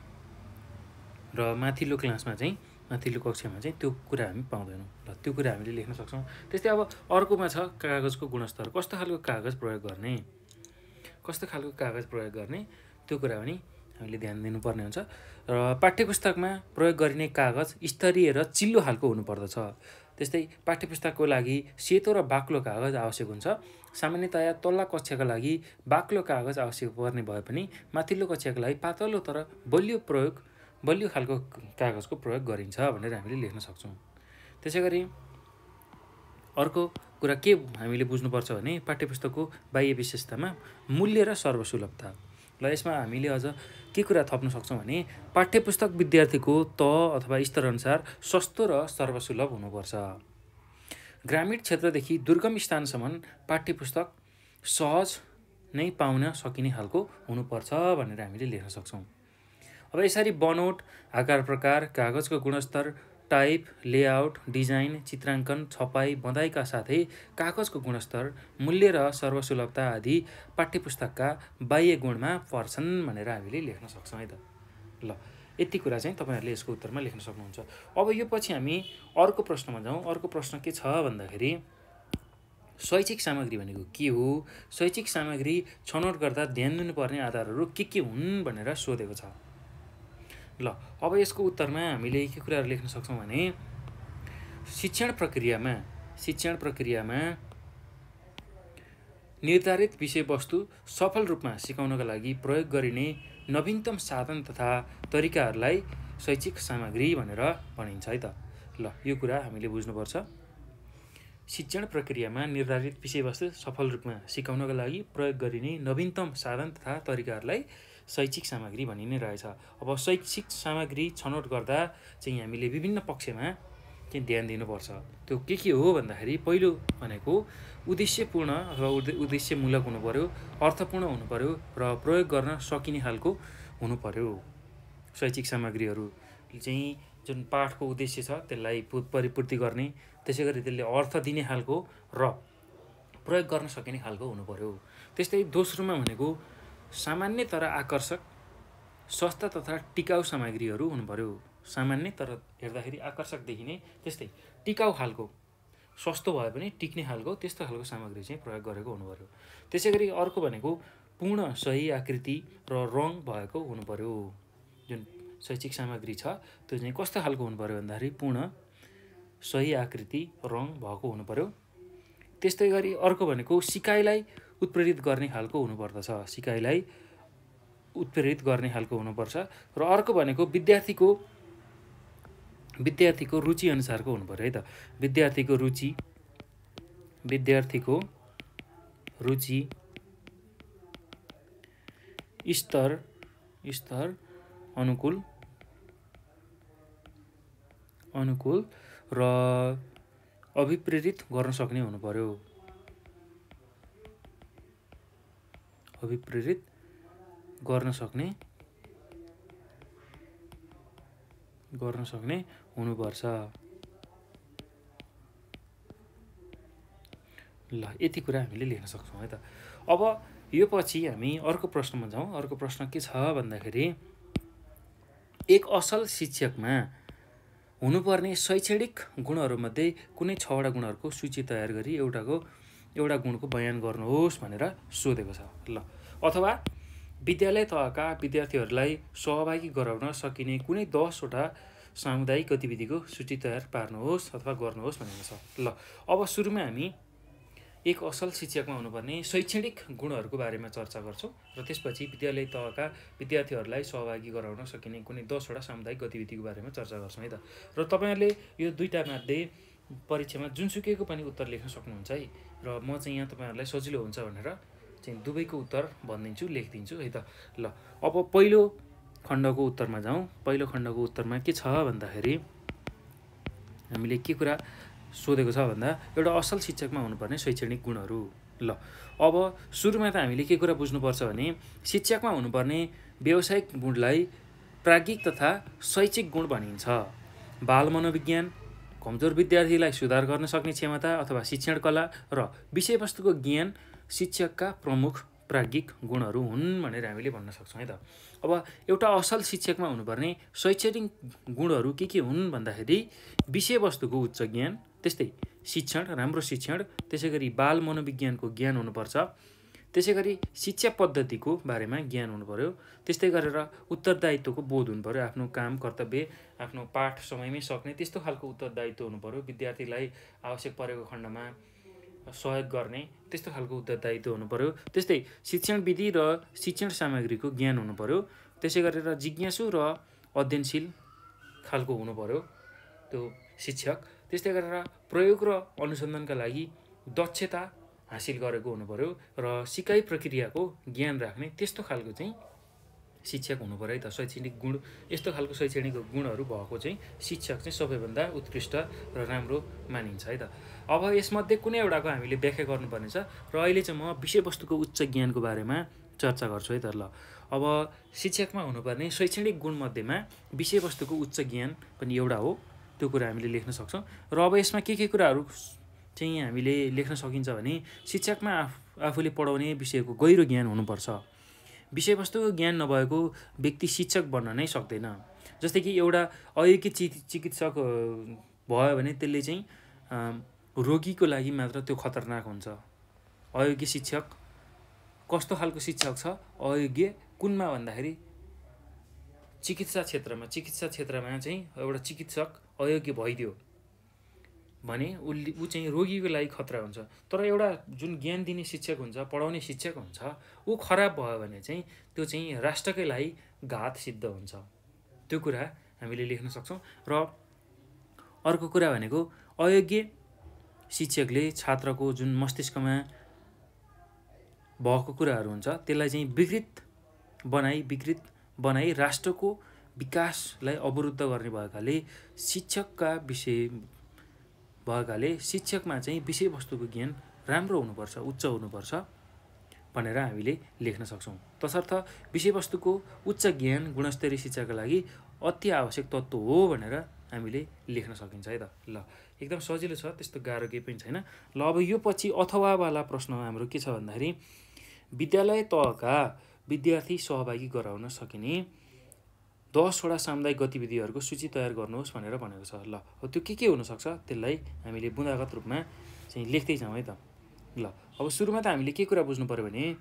S1: र माथिल्लो क्लासमा चाहिँ माथिल्लो कक्षामा चाहिँ त्यो कुरा हामी पाउँदैनौँ। ल त्यो कुरा हामीले लेख्न सक्छौँ। त्यस्तै अब अर्कोमा छ कागजको गुणस्तर। कस्तो खालको कागज प्रयोग गर्ने, कस्तो खालको कागज प्रयोग गर्ने त्यो कुरा पनि हामीले ध्यान दिनुपर्ने हुन्छ। र पाठ्यपुस्तकमा प्रयोग गरिने कागज स्तरीय र चिल्लो खालको हुनुपर्दछ। त्यस्तै पाठ्यपुस्तकको लागि सेतो र बाक्लो कागज आवश्यक हुन्छ। सामान्यतया तल्ला कक्षाका लागि बाक्लो कागज आवश्यक पर्ने भए पनि माथिल्लो कक्षाका लागि पातलो तर बलियो प्रयोग बलियो खालको कागजको प्रयोग गरिन्छ भनेर हामीले लेख्न सक्छौँ। त्यसै गरी अर्को कुरा के हामीले बुझ्नुपर्छ भने पाठ्यपुस्तकको बाह्य विशेषतामा मूल्य र सर्वसुलभता। ल यसमा हामीले अझ के कुरा थप्न सक्छौँ भने पाठ्यपुस्तक विद्यार्थीको तह अथवा स्तरअनुसार सस्तो र सर्वसुलभ हुनुपर्छ। ग्रामीण क्षेत्रदेखि दुर्गम स्थानसम्म पाठ्यपुस्तक सहज नै पाउन सकिने खालको हुनुपर्छ भनेर हामीले लेख्न सक्छौँ। अब यसरी बनोट, आकार प्रकार, कागजको गुणस्तर, टाइप, लेआउट, डिजाइन, चित्राङ्कन, छपाई, बँधाइका साथै कागजको गुणस्तर, मूल्य र सर्वसुलभता आदि पाठ्यपुस्तकका बाह्य गुणमा पर्छन् भनेर हामीले लेख्न सक्छौँ है त। ल यति कुरा चाहिँ तपाईँहरूले यसको उत्तरमा लेख्न सक्नुहुन्छ। अब यो पछि हामी अर्को प्रश्नमा जाउँ। अर्को प्रश्न के छ भन्दाखेरि शैक्षिक सामग्री भनेको के हो, शैक्षिक सामग्री छनौट गर्दा ध्यान दिनुपर्ने आधारहरू के के हुन् भनेर सोधेको छ। ल अब यसको उत्तरमा हामीले के कुराहरू लेख्न सक्छौँ भने शिक्षण प्रक्रियामा शिक्षण प्रक्रियामा निर्धारित विषयवस्तु सफल रूपमा सिकाउनका लागि प्रयोग गरिने नवीनतम साधन तथा तरिकाहरूलाई शैक्षिक सामग्री भनेर भनिन्छ है त। ल यो कुरा हामीले बुझ्नुपर्छ। शिक्षण प्रक्रियामा निर्धारित विषयवस्तु सफल रूपमा सिकाउनका लागि प्रयोग गरिने नवीनतम साधन तथा तरिकाहरूलाई शैक्षिक सामग्री भनिने रहेछ। अब शैक्षिक सामग्री छनौट गर्दा चाहिँ हामीले विभिन्न पक्षमा चाहिँ ध्यान दिनुपर्छ। त्यो के के हो भन्दाखेरि पहिलो भनेको उद्देश्यपूर्ण अथवा उद्देश्यमूलक हुनु पर्यो, अर्थपूर्ण हुनु पर्यो र प्रयोग गर्न सकिने खालको हुनु पर्यो। शैक्षिक सामग्रीहरू चाहिँ जुन पाठको उद्देश्य छ त्यसलाई परिपूर्ति गर्ने, त्यसै गरी त्यसले अर्थ दिने खालको र प्रयोग गर्न सकिने खालको हुनु पर्यो। त्यस्तै दोस्रोमा भनेको सामान्य तर आकर्षक, सस्ता तथा टिकाउ सामग्रीहरू हुनु पर्यो। सामान्य तर हेर्दाखेरि आकर्षक देखिने, त्यस्तै टिकाउ खालको, सस्तो भए पनि टिक्ने खालको त्यस्तो खालको सामग्री चाहिँ प्रयोग गरेको हुनु पर्यो। त्यसै गरी अर्को भनेको पूर्ण सही आकृति र रङ भएको हुनु पर्यो। जुन शैक्षिक सामग्री छ त्यो चाहिँ कस्तो खालको हुनु पर्यो भन्दाखेरि पूर्ण सही आकृति रङ भएको हुनु पर्यो। त्यस्तै गरी अर्को भनेको सिकाइलाई उत्प्रेरित गर्ने खालको हुनुपर्दछ, सिकाइलाई उत्प्रेरित गर्ने खालको हुनुपर्छ। र अर्को भनेको विद्यार्थीको विद्यार्थीको रुचि अनुसारको हुनु पर्यो है त। विद्यार्थीको रुचि विद्यार्थीको रुचि स्तर स्तर अनुकूल अनुकूल र अभिप्रेरित गर्न सक्ने हुनु पर्यो। अभिप्रेरित गर्न सक्ने गर्न सक्ने हुनुपर्छ। ल यति कुरा हामीले लेख्न सक्छौँ है त। अब यो पछि हामी अर्को प्रश्नमा जाउँ। अर्को प्रश्न के छ भन्दाखेरि एक असल शिक्षकमा हुनुपर्ने शैक्षणिक गुणहरूमध्ये कुनै छवटा गुणहरूको सूची तयार गरी एउटाको एउटा गुणको बयान गर्नुहोस् भनेर सोधेको छ। ल अथवा विद्यालय तहका विद्यार्थीहरूलाई सहभागी गराउन सकिने कुनै दसवटा सामुदायिक गतिविधिको सूची तयार पार्नुहोस् अथवा गर्नुहोस् भनेको छ। ल अब सुरुमा हामी एक असल शिक्षकमा हुनुपर्ने शैक्षणिक गुणहरूको बारेमा चर्चा गर्छौँ र त्यसपछि विद्यालय तहका विद्यार्थीहरूलाई सहभागी गराउन सकिने कुनै दसवटा सामुदायिक गतिविधिको बारेमा चर्चा गर्छौँ है त। र तपाईँहरूले यो दुईवटा मध्ये परीक्षामा जुनसुकैको पनि उत्तर लेख्न सक्नुहुन्छ है। र म चाहिँ यहाँ तपाईँहरूलाई सजिलो हुन्छ भनेर चाहिँ दुवैको उत्तर भनिदिन्छु, लेखिदिन्छु है त। ल अब पहिलो खण्डको उत्तरमा जाउँ। पहिलो खण्डको उत्तरमा के छ भन्दाखेरि हामीले के कुरा सोधेको छ भन्दा एउटा असल शिक्षकमा हुनुपर्ने शैक्षणिक गुणहरू। ल अब सुरुमा त हामीले के कुरा बुझ्नुपर्छ भने शिक्षकमा हुनुपर्ने व्यावसायिक गुणलाई प्राज्ञिक तथा शैक्षिक गुण भनिन्छ। बाल मनोविज्ञान, कमजोर विद्यार्थीलाई सुधार गर्न सक्ने क्षमता अथवा शिक्षण कला र विषयवस्तुको ज्ञान शिक्षकका प्रमुख प्राज्ञिक गुणहरू हुन् भनेर हामीले भन्न सक्छौँ है त। अब एउटा असल शिक्षकमा हुनुपर्ने शैक्षणिक गुणहरू के के हुन् भन्दाखेरि विषयवस्तुको उच्च ज्ञान, त्यस्तै शिक्षण, राम्रो शिक्षण, त्यसै गरी बाल मनोविज्ञानको ज्ञान हुनुपर्छ, त्यसै गरी शिक्षा पद्धतिको बारेमा ज्ञान हुनु पर्यो, त्यस्तै गरेर उत्तरदायित्वको बोध हुनु पर्यो, आफ्नो काम कर्तव्य आफ्नो पाठ समयमै सक्ने त्यस्तो खालको उत्तरदायित्व हुनु पर्यो, विद्यार्थीलाई आवश्यक परेको खण्डमा सहयोग गर्ने त्यस्तो खालको उत्तरदायित्व हुनु पर्यो, त्यस्तै शिक्षण विधि र शिक्षण सामग्रीको ज्ञान हुनु पर्यो, त्यसै गरेर जिज्ञासु र अध्ययनशील खालको हुनु पर्यो त्यो शिक्षक, त्यस्तै गरेर प्रयोग र अनुसन्धानका लागि दक्षता हासिल गरेको हुनु पर्यो र सिकाइ प्रक्रियाको ज्ञान राख्ने त्यस्तो खालको चाहिँ शिक्षक हुनु पर्यो है त। शैक्षणिक गुण यस्तो खालको शैक्षणिक गुणहरू भएको चाहिँ शिक्षक चाहिँ सबैभन्दा उत्कृष्ट र राम्रो मानिन्छ है त। अब यसमध्ये कुनै एउटाको हामीले व्याख्या गर्नुपर्ने छ र अहिले चाहिँ म विषयवस्तुको उच्च ज्ञानको बारेमा चर्चा गर्छु है त। ल अब शिक्षकमा हुनुपर्ने शैक्षणिक गुणमध्येमा विषयवस्तुको उच्च ज्ञान पनि एउटा हो, त्यो कुरा हामीले लेख्न सक्छौँ। र अब यसमा के के कुराहरू चाहिँ हामीले लेख्न सकिन्छ भने शिक्षकमा आफ आफूले पढाउने विषयको गहिरो ज्ञान हुनुपर्छ। विषयवस्तुको ज्ञान नभएको व्यक्ति शिक्षक बन्न नै सक्दैन। जस्तै कि एउटा अयोग्य चि चिकित्सक भयो भने त्यसले चाहिँ रोगीको लागि मात्र त्यो खतरनाक हुन्छ। अयोग्य शिक्षक कस्तो खालको शिक्षक छ? अयोग्य कुनमा भन्दाखेरि चिकित्सा क्षेत्रमा चिकित्सा क्षेत्रमा चाहिँ एउटा चिकित्सक अयोग्य भइदियो भने उसले ऊ चाहिँ रोगीको लागि खतरा हुन्छ। तर एउटा जुन ज्ञान दिने शिक्षक हुन्छ, पढाउने शिक्षक हुन्छ, ऊ खराब भयो भने चाहिँ त्यो चाहिँ राष्ट्रकै लागि घात सिद्ध हुन्छ। त्यो कुरा हामीले लेख्न सक्छौँ। र अर्को कुरा भनेको अयोग्य शिक्षकले छात्रको जुन मस्तिष्कमा भएको कुराहरू हुन्छ त्यसलाई चाहिँ विकृत बनाई विकृत बनाई राष्ट्रको विकासलाई अवरुद्ध गर्ने भएकाले शिक्षकका विषय भएकाले शिक्षकमा चाहिँ विषयवस्तुको ज्ञान राम्रो हुनुपर्छ, उच्च हुनुपर्छ भनेर हामीले लेख्न सक्छौँ। तसर्थ विषयवस्तुको उच्च ज्ञान गुणस्तरीय शिक्षाका लागि अति आवश्यक तत्त्व हो भनेर हामीले लेख्न सकिन्छ है त। ल एकदम सजिलो छ, त्यस्तो गाह्रो केही पनि छैन। ल अब यो पछि अथवावाला प्रश्न हाम्रो के छ भन्दाखेरि विद्यालय तहका विद्यार्थी सहभागी गराउन सकिने दसवटा सामुदायिक गतिविधिहरूको सूची तयार गर्नुहोस् भनेर भनेको छ। ल अब त्यो के के हुनसक्छ त्यसलाई हामीले बुँदागत रूपमा चाहिँ लेख्दै जाउँ है त। ल अब सुरुमा त हामीले के कुरा बुझ्नु पऱ्यो भने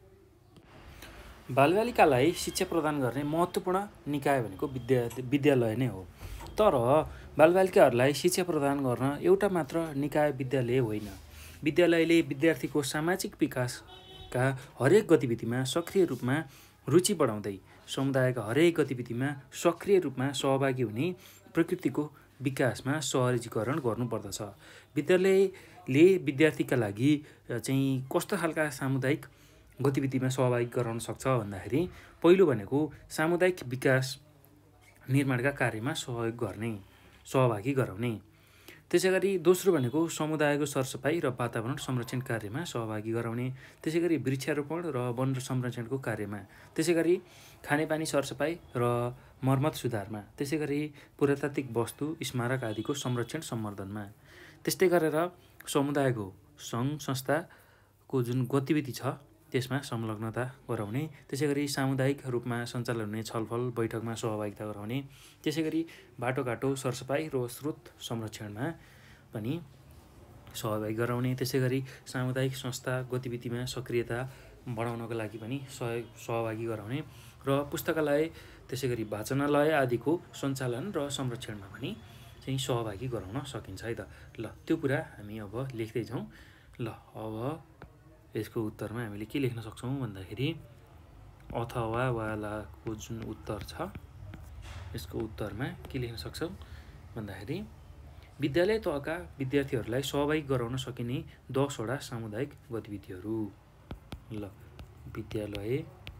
S1: बालबालिकालाई शिक्षा प्रदान गर्ने महत्त्वपूर्ण निकाय भनेको विद्या विद्यालय नै हो। तर बालबालिकाहरूलाई शिक्षा प्रदान गर्न एउटा मात्र निकाय विद्यालय होइन। विद्यालयले विद्यार्थीको सामाजिक विकासका हरेक गतिविधिमा सक्रिय रूपमा रुचि बढाउँदै समुदायका हरेक गतिविधिमा सक्रिय रूपमा सहभागी हुने प्रकृतिको विकासमा सहजीकरण गर्नुपर्दछ। विद्यालयले विद्यार्थीका लागि चाहिँ कस्तो खालका सामुदायिक गतिविधिमा सहभागी गराउन सक्छ भन्दाखेरि पहिलो भनेको सामुदायिक विकास निर्माणका कार्यमा सहयोग गर्ने, सहभागी गराउने। त्यसै गरी दोस्रो भनेको समुदायको सरसफाइ र वातावरण संरक्षण कार्यमा सहभागी गराउने। त्यसै गरी वृक्षारोपण र वन संरक्षणको कार्यमा। त्यसै गरी खानेपानी सरसफाइ र मर्मत सुधारमा। त्यसै गरी पुरातात्विक वस्तु स्मारक आदिको संरक्षण सम्वर्धनमा। त्यस्तै गरेर समुदायको सङ्घ संस्थाको जुन गतिविधि छ त्यसमा संलग्नता गराउने। त्यसै गरी सामुदायिक रूपमा सञ्चालन हुने छलफल बैठकमा सहभागिता गराउने। त्यसै गरी बाटोघाटो सरसफाइ र स्रोत संरक्षणमा पनि सहभागी गराउने। त्यसै गरी सामुदायिक संस्था गतिविधिमा सक्रियता बढाउनको लागि पनि सहयोग सहभागी गराउने र पुस्तकालय त्यसै गरी वाचनालय आदिको सञ्चालन र संरक्षणमा पनि चाहिँ सहभागी गराउन सकिन्छ है त। ल त्यो कुरा हामी अब लेख्दै जाउँ। ल अब यसको उत्तरमा हामीले के लेख्न सक्छौँ भन्दाखेरि अथवा वालाको जुन उत्तर छ यसको उत्तरमा के लेख्न सक्छौँ भन्दाखेरि विद्यालय तहका विद्यार्थीहरूलाई सहभागी गराउन सकिने दसवटा सामुदायिक गतिविधिहरू। ल विद्यालय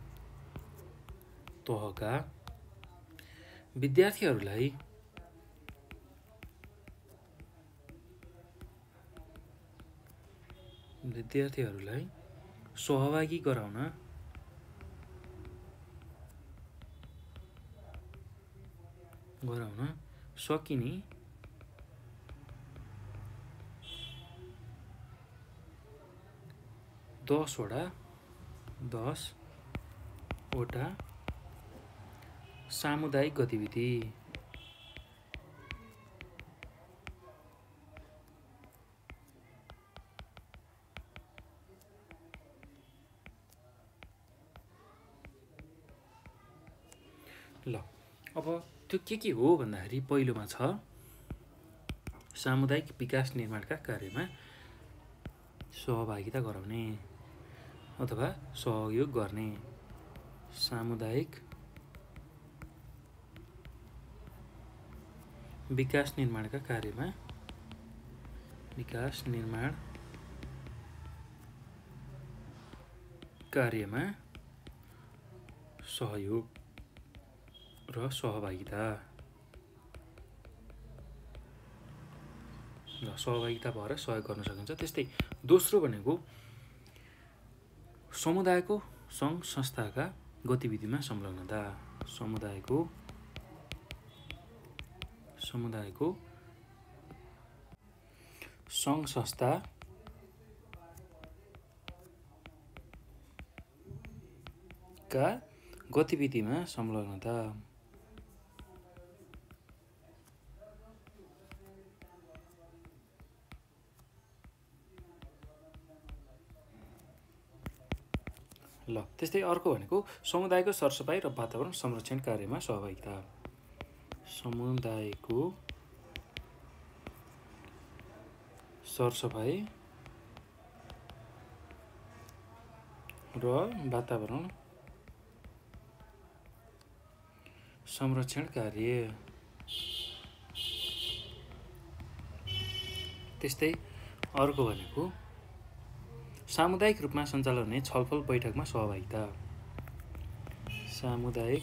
S1: तहका विद्यार्थीहरूलाई विद्यार्थीहरूलाई सहभागी गराउन गराउन सकिने दसवटा दसवटा सामुदायिक गतिविधि। ल अब त्यो के के हो भन्दाखेरि पहिलोमा छ सामुदायिक विकास निर्माणका कार्यमा सहभागिता गराउने अथवा सहयोग गर्ने। सामुदायिक विकास निर्माणका कार्यमा विकास निर्माण कार्यमा सहयोग र सहभागिता र सहभागिता भएर सहयोग गर्न सकिन्छ। त्यस्तै दोस्रो भनेको समुदायको सङ्घ संस्थाका गतिविधिमा संलग्नता। समुदायको समुदायको सङ्घ संस्था का गतिविधिमा संलग्नता। ल त्यस्तै अर्को भनेको समुदायको सरसफाइ र वातावरण संरक्षण कार्यमा सहभागिता। समुदायको सरसफाइ र वातावरण संरक्षण कार्य। त्यस्तै अर्को भनेको सामुदायिक रूपमा सञ्चालन हुने छलफल बैठकमा सहभागिता। सामुदायिक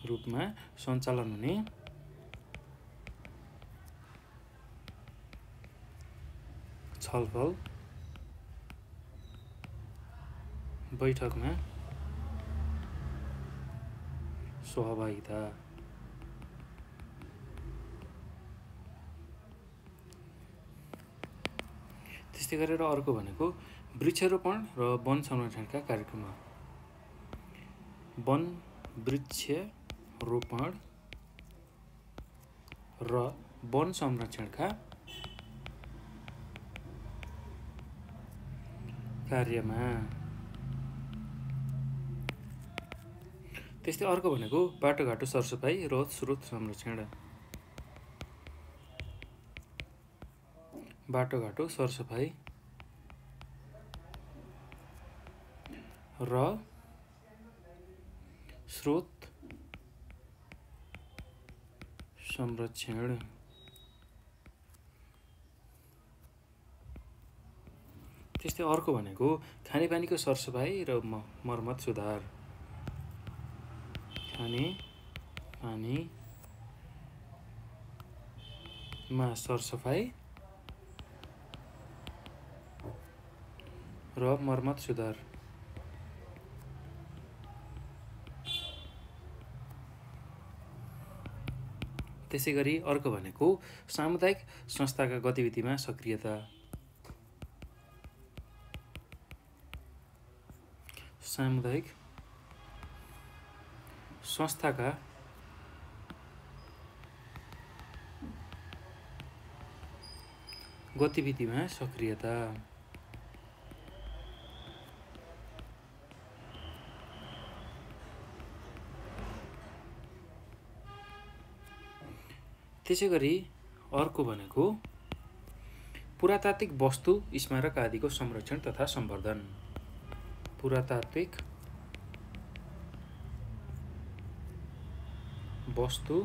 S1: रूपमा सञ्चालन हुने छलफल बैठकमा सहभागिता। त्यस्तै गरेर अर्को भनेको वृक्षारोपण र वन संरक्षणका कार्यक्रम। वन वृक्षारोपण र वन संरक्षणका कार्यमा। त्यस्तै अर्को भनेको बाटोघाटो सरसफाइ र स्रोत संरक्षण। बाटोघाटो सरसफाइ र स्रोत संरक्षण। त्यस्तै अर्को भनेको खानेपानीको सरसफाइ र मर्मत सुधार। खाने पानीमा सरसफाइ र मर्मत सुधार। त्यसै गरी अर्को भनेको सामुदायिक संस्थाका गतिविधिमा सक्रियता। सामुदायिक संस्थाका गतिविधिमा सक्रियता। त्यसै गरी अर्को भनेको पुरातात्विक वस्तु स्मारक आदिको संरक्षण तथा सम्वर्धन। पुरातात्विक वस्तु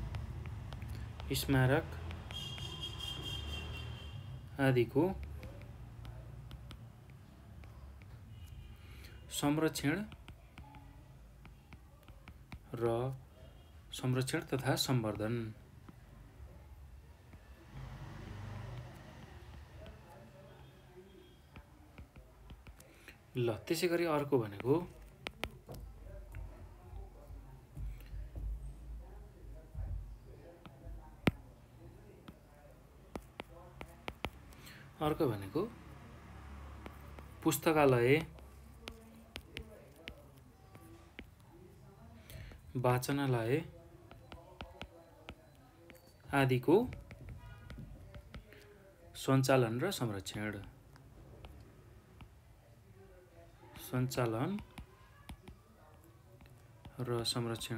S1: स्मारक आदिको संरक्षण र संरक्षण तथा सम्वर्धन। ल त्यसै गरी अर्को भनेको अर्को भनेको पुस्तकालय वाचनालय आदिको सञ्चालन र संरक्षण। सञ्चालन र संरक्षण।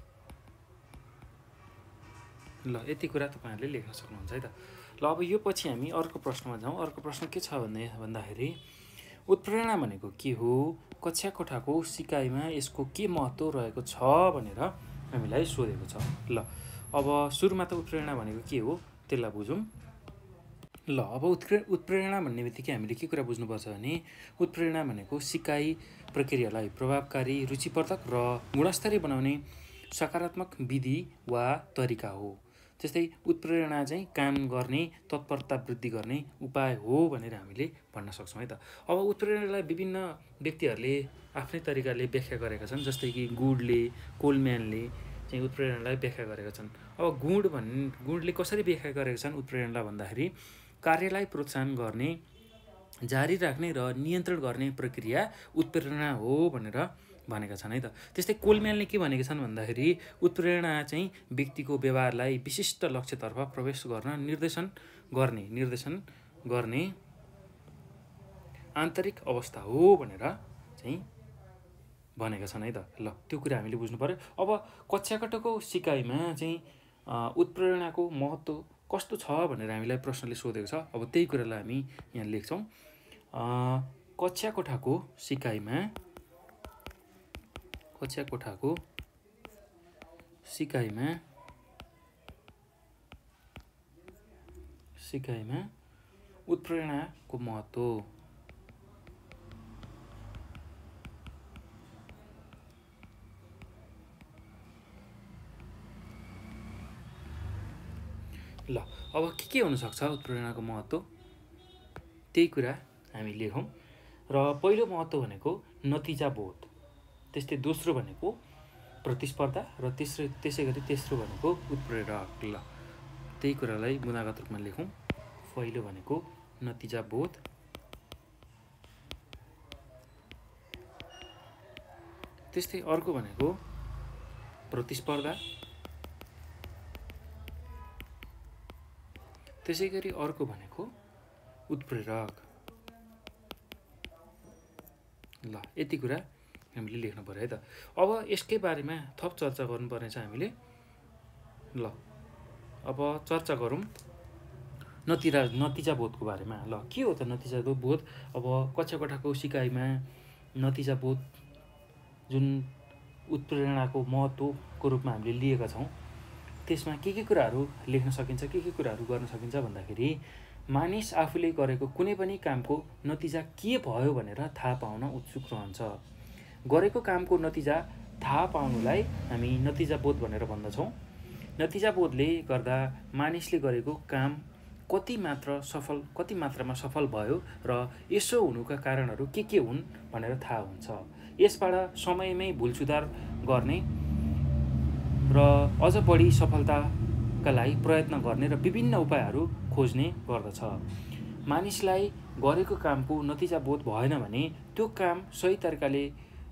S1: ल यति कुरा तपाईहरुले लेख्न सक्नुहुन्छ है त। ल अब यो पछि हामी अर्को प्रश्नमा जाउँ। अर्को प्रश्न के छ भन्ने भन्दाखेरि उत्प्रेरणा भनेको के हो, कक्षा कोठाको सिकाइमा यसको के महत्त्व रहेको छ भनेर हामीलाई सोधेको छ। ल अब सुरुमा त उत्प्रेरणा भनेको के हो त्यसलाई बुझौँ। ल अब उत्प्रे उत्प्रेरणा भन्ने बित्तिकै हामीले के कुरा बुझ्नुपर्छ भने उत्प्रेरणा भनेको सिकाइ प्रक्रियालाई प्रभावकारी, रुचिवर्धक र गुणस्तरीय बनाउने सकारात्मक विधि वा तरिका हो। जस्तै उत्प्रेरणा चाहिँ काम गर्ने, तत्परता वृद्धि गर्ने उपाय हो भनेर हामीले भन्न सक्छौँ है त। अब उत्प्रेरणालाई विभिन्न व्यक्तिहरूले आफ्नै तरिकाले व्याख्या गरेका छन्। जस्तै कि गुडले, कोलम्यानले चाहिँ उत्प्रेरणालाई व्याख्या गरेका छन्। अब गुड भन् गुडले कसरी व्याख्या गरेका छन् उत्प्रेरणालाई भन्दाखेरि कार्यलाई प्रोत्साहन गर्ने, जारी राख्ने र नियन्त्रण गर्ने प्रक्रिया उत्प्रेरणा हो भनेर भनेका छन् है त। त्यस्तै कोलम्यानले के भनेका छन् भन्दाखेरि उत्प्रेरणा चाहिँ व्यक्तिको व्यवहारलाई विशिष्ट लक्ष्यतर्फ प्रवेश गर्न निर्देशन गर्ने निर्देशन गर्ने आन्तरिक अवस्था हो भनेर चाहिँ भनेका छन् है त। ल त्यो कुरा हामीले बुझ्नु पर्यो। अब कक्षा कोठाको सिकाइमा चाहिँ उत्प्रेरणाको महत्त्व कस्तो छ भनेर हामीलाई प्रश्नले सोधेको छ। अब त्यही कुरालाई हामी यहाँ लेख्छौँ। कक्षा कोठाको सिकाइमा कक्षा कोठाको सिकाइमा सिकाइमा उत्प्रेरणाको महत्त्व। ल अब के के हुनसक्छ उत्प्रेरणाको महत्त्व त्यही कुरा हामी लेखौँ। र पहिलो महत्त्व भनेको नतिजा बोध, त्यस्तै दोस्रो भनेको प्रतिस्पर्धा र तेस्रो त्यसै गरी तेस्रो भनेको उत्प्रेरक। ल त्यही कुरालाई बुँदागत रूपमा लेखौँ। पहिलो भनेको नतिजा बोध, त्यस्तै अर्को भनेको प्रतिस्पर्धा, त्यसै गरी अर्को भनेको उत्प्रेरक। ल यति कुरा हामीले लेख्नु पर्यो है त। अब यसकै बारेमा थप चर्चा गर्नुपर्ने छ हामीले। ल अब चर्चा गरौँ नतिजा नतिजा बोधको बारेमा। ल के हो त नतिजा बोध? अब कक्षा कोठाको सिकाइमा नतिजा बोध जुन उत्प्रेरणाको महत्त्वको रूपमा हामीले लिएका छौँ, त्यसमा के के कुराहरू लेख्न सकिन्छ, के के कुराहरू गर्न सकिन्छ भन्दाखेरि मानिस आफूले गरेको कुनै पनि कामको नतिजा के भयो भनेर थाहा पाउन उत्सुक रहन्छ। गरेको कामको नतिजा थाहा पाउनुलाई हामी नतिजा बोध भनेर भन्दछौँ। नतिजा बोधले गर्दा मानिसले गरेको काम कति मात्र सफल कति मात्रामा सफल भयो र यसो हुनुका कारणहरू के के हुन् भनेर थाहा हुन्छ। यसबाट समयमै भुल सुधार गर्ने र अझ बढी सफलताका लागि प्रयत्न गर्ने र विभिन्न उपायहरू खोज्ने गर्दछ। मानिसलाई गरेको कामको नतिजा बोध भएन भने त्यो काम सही तरिकाले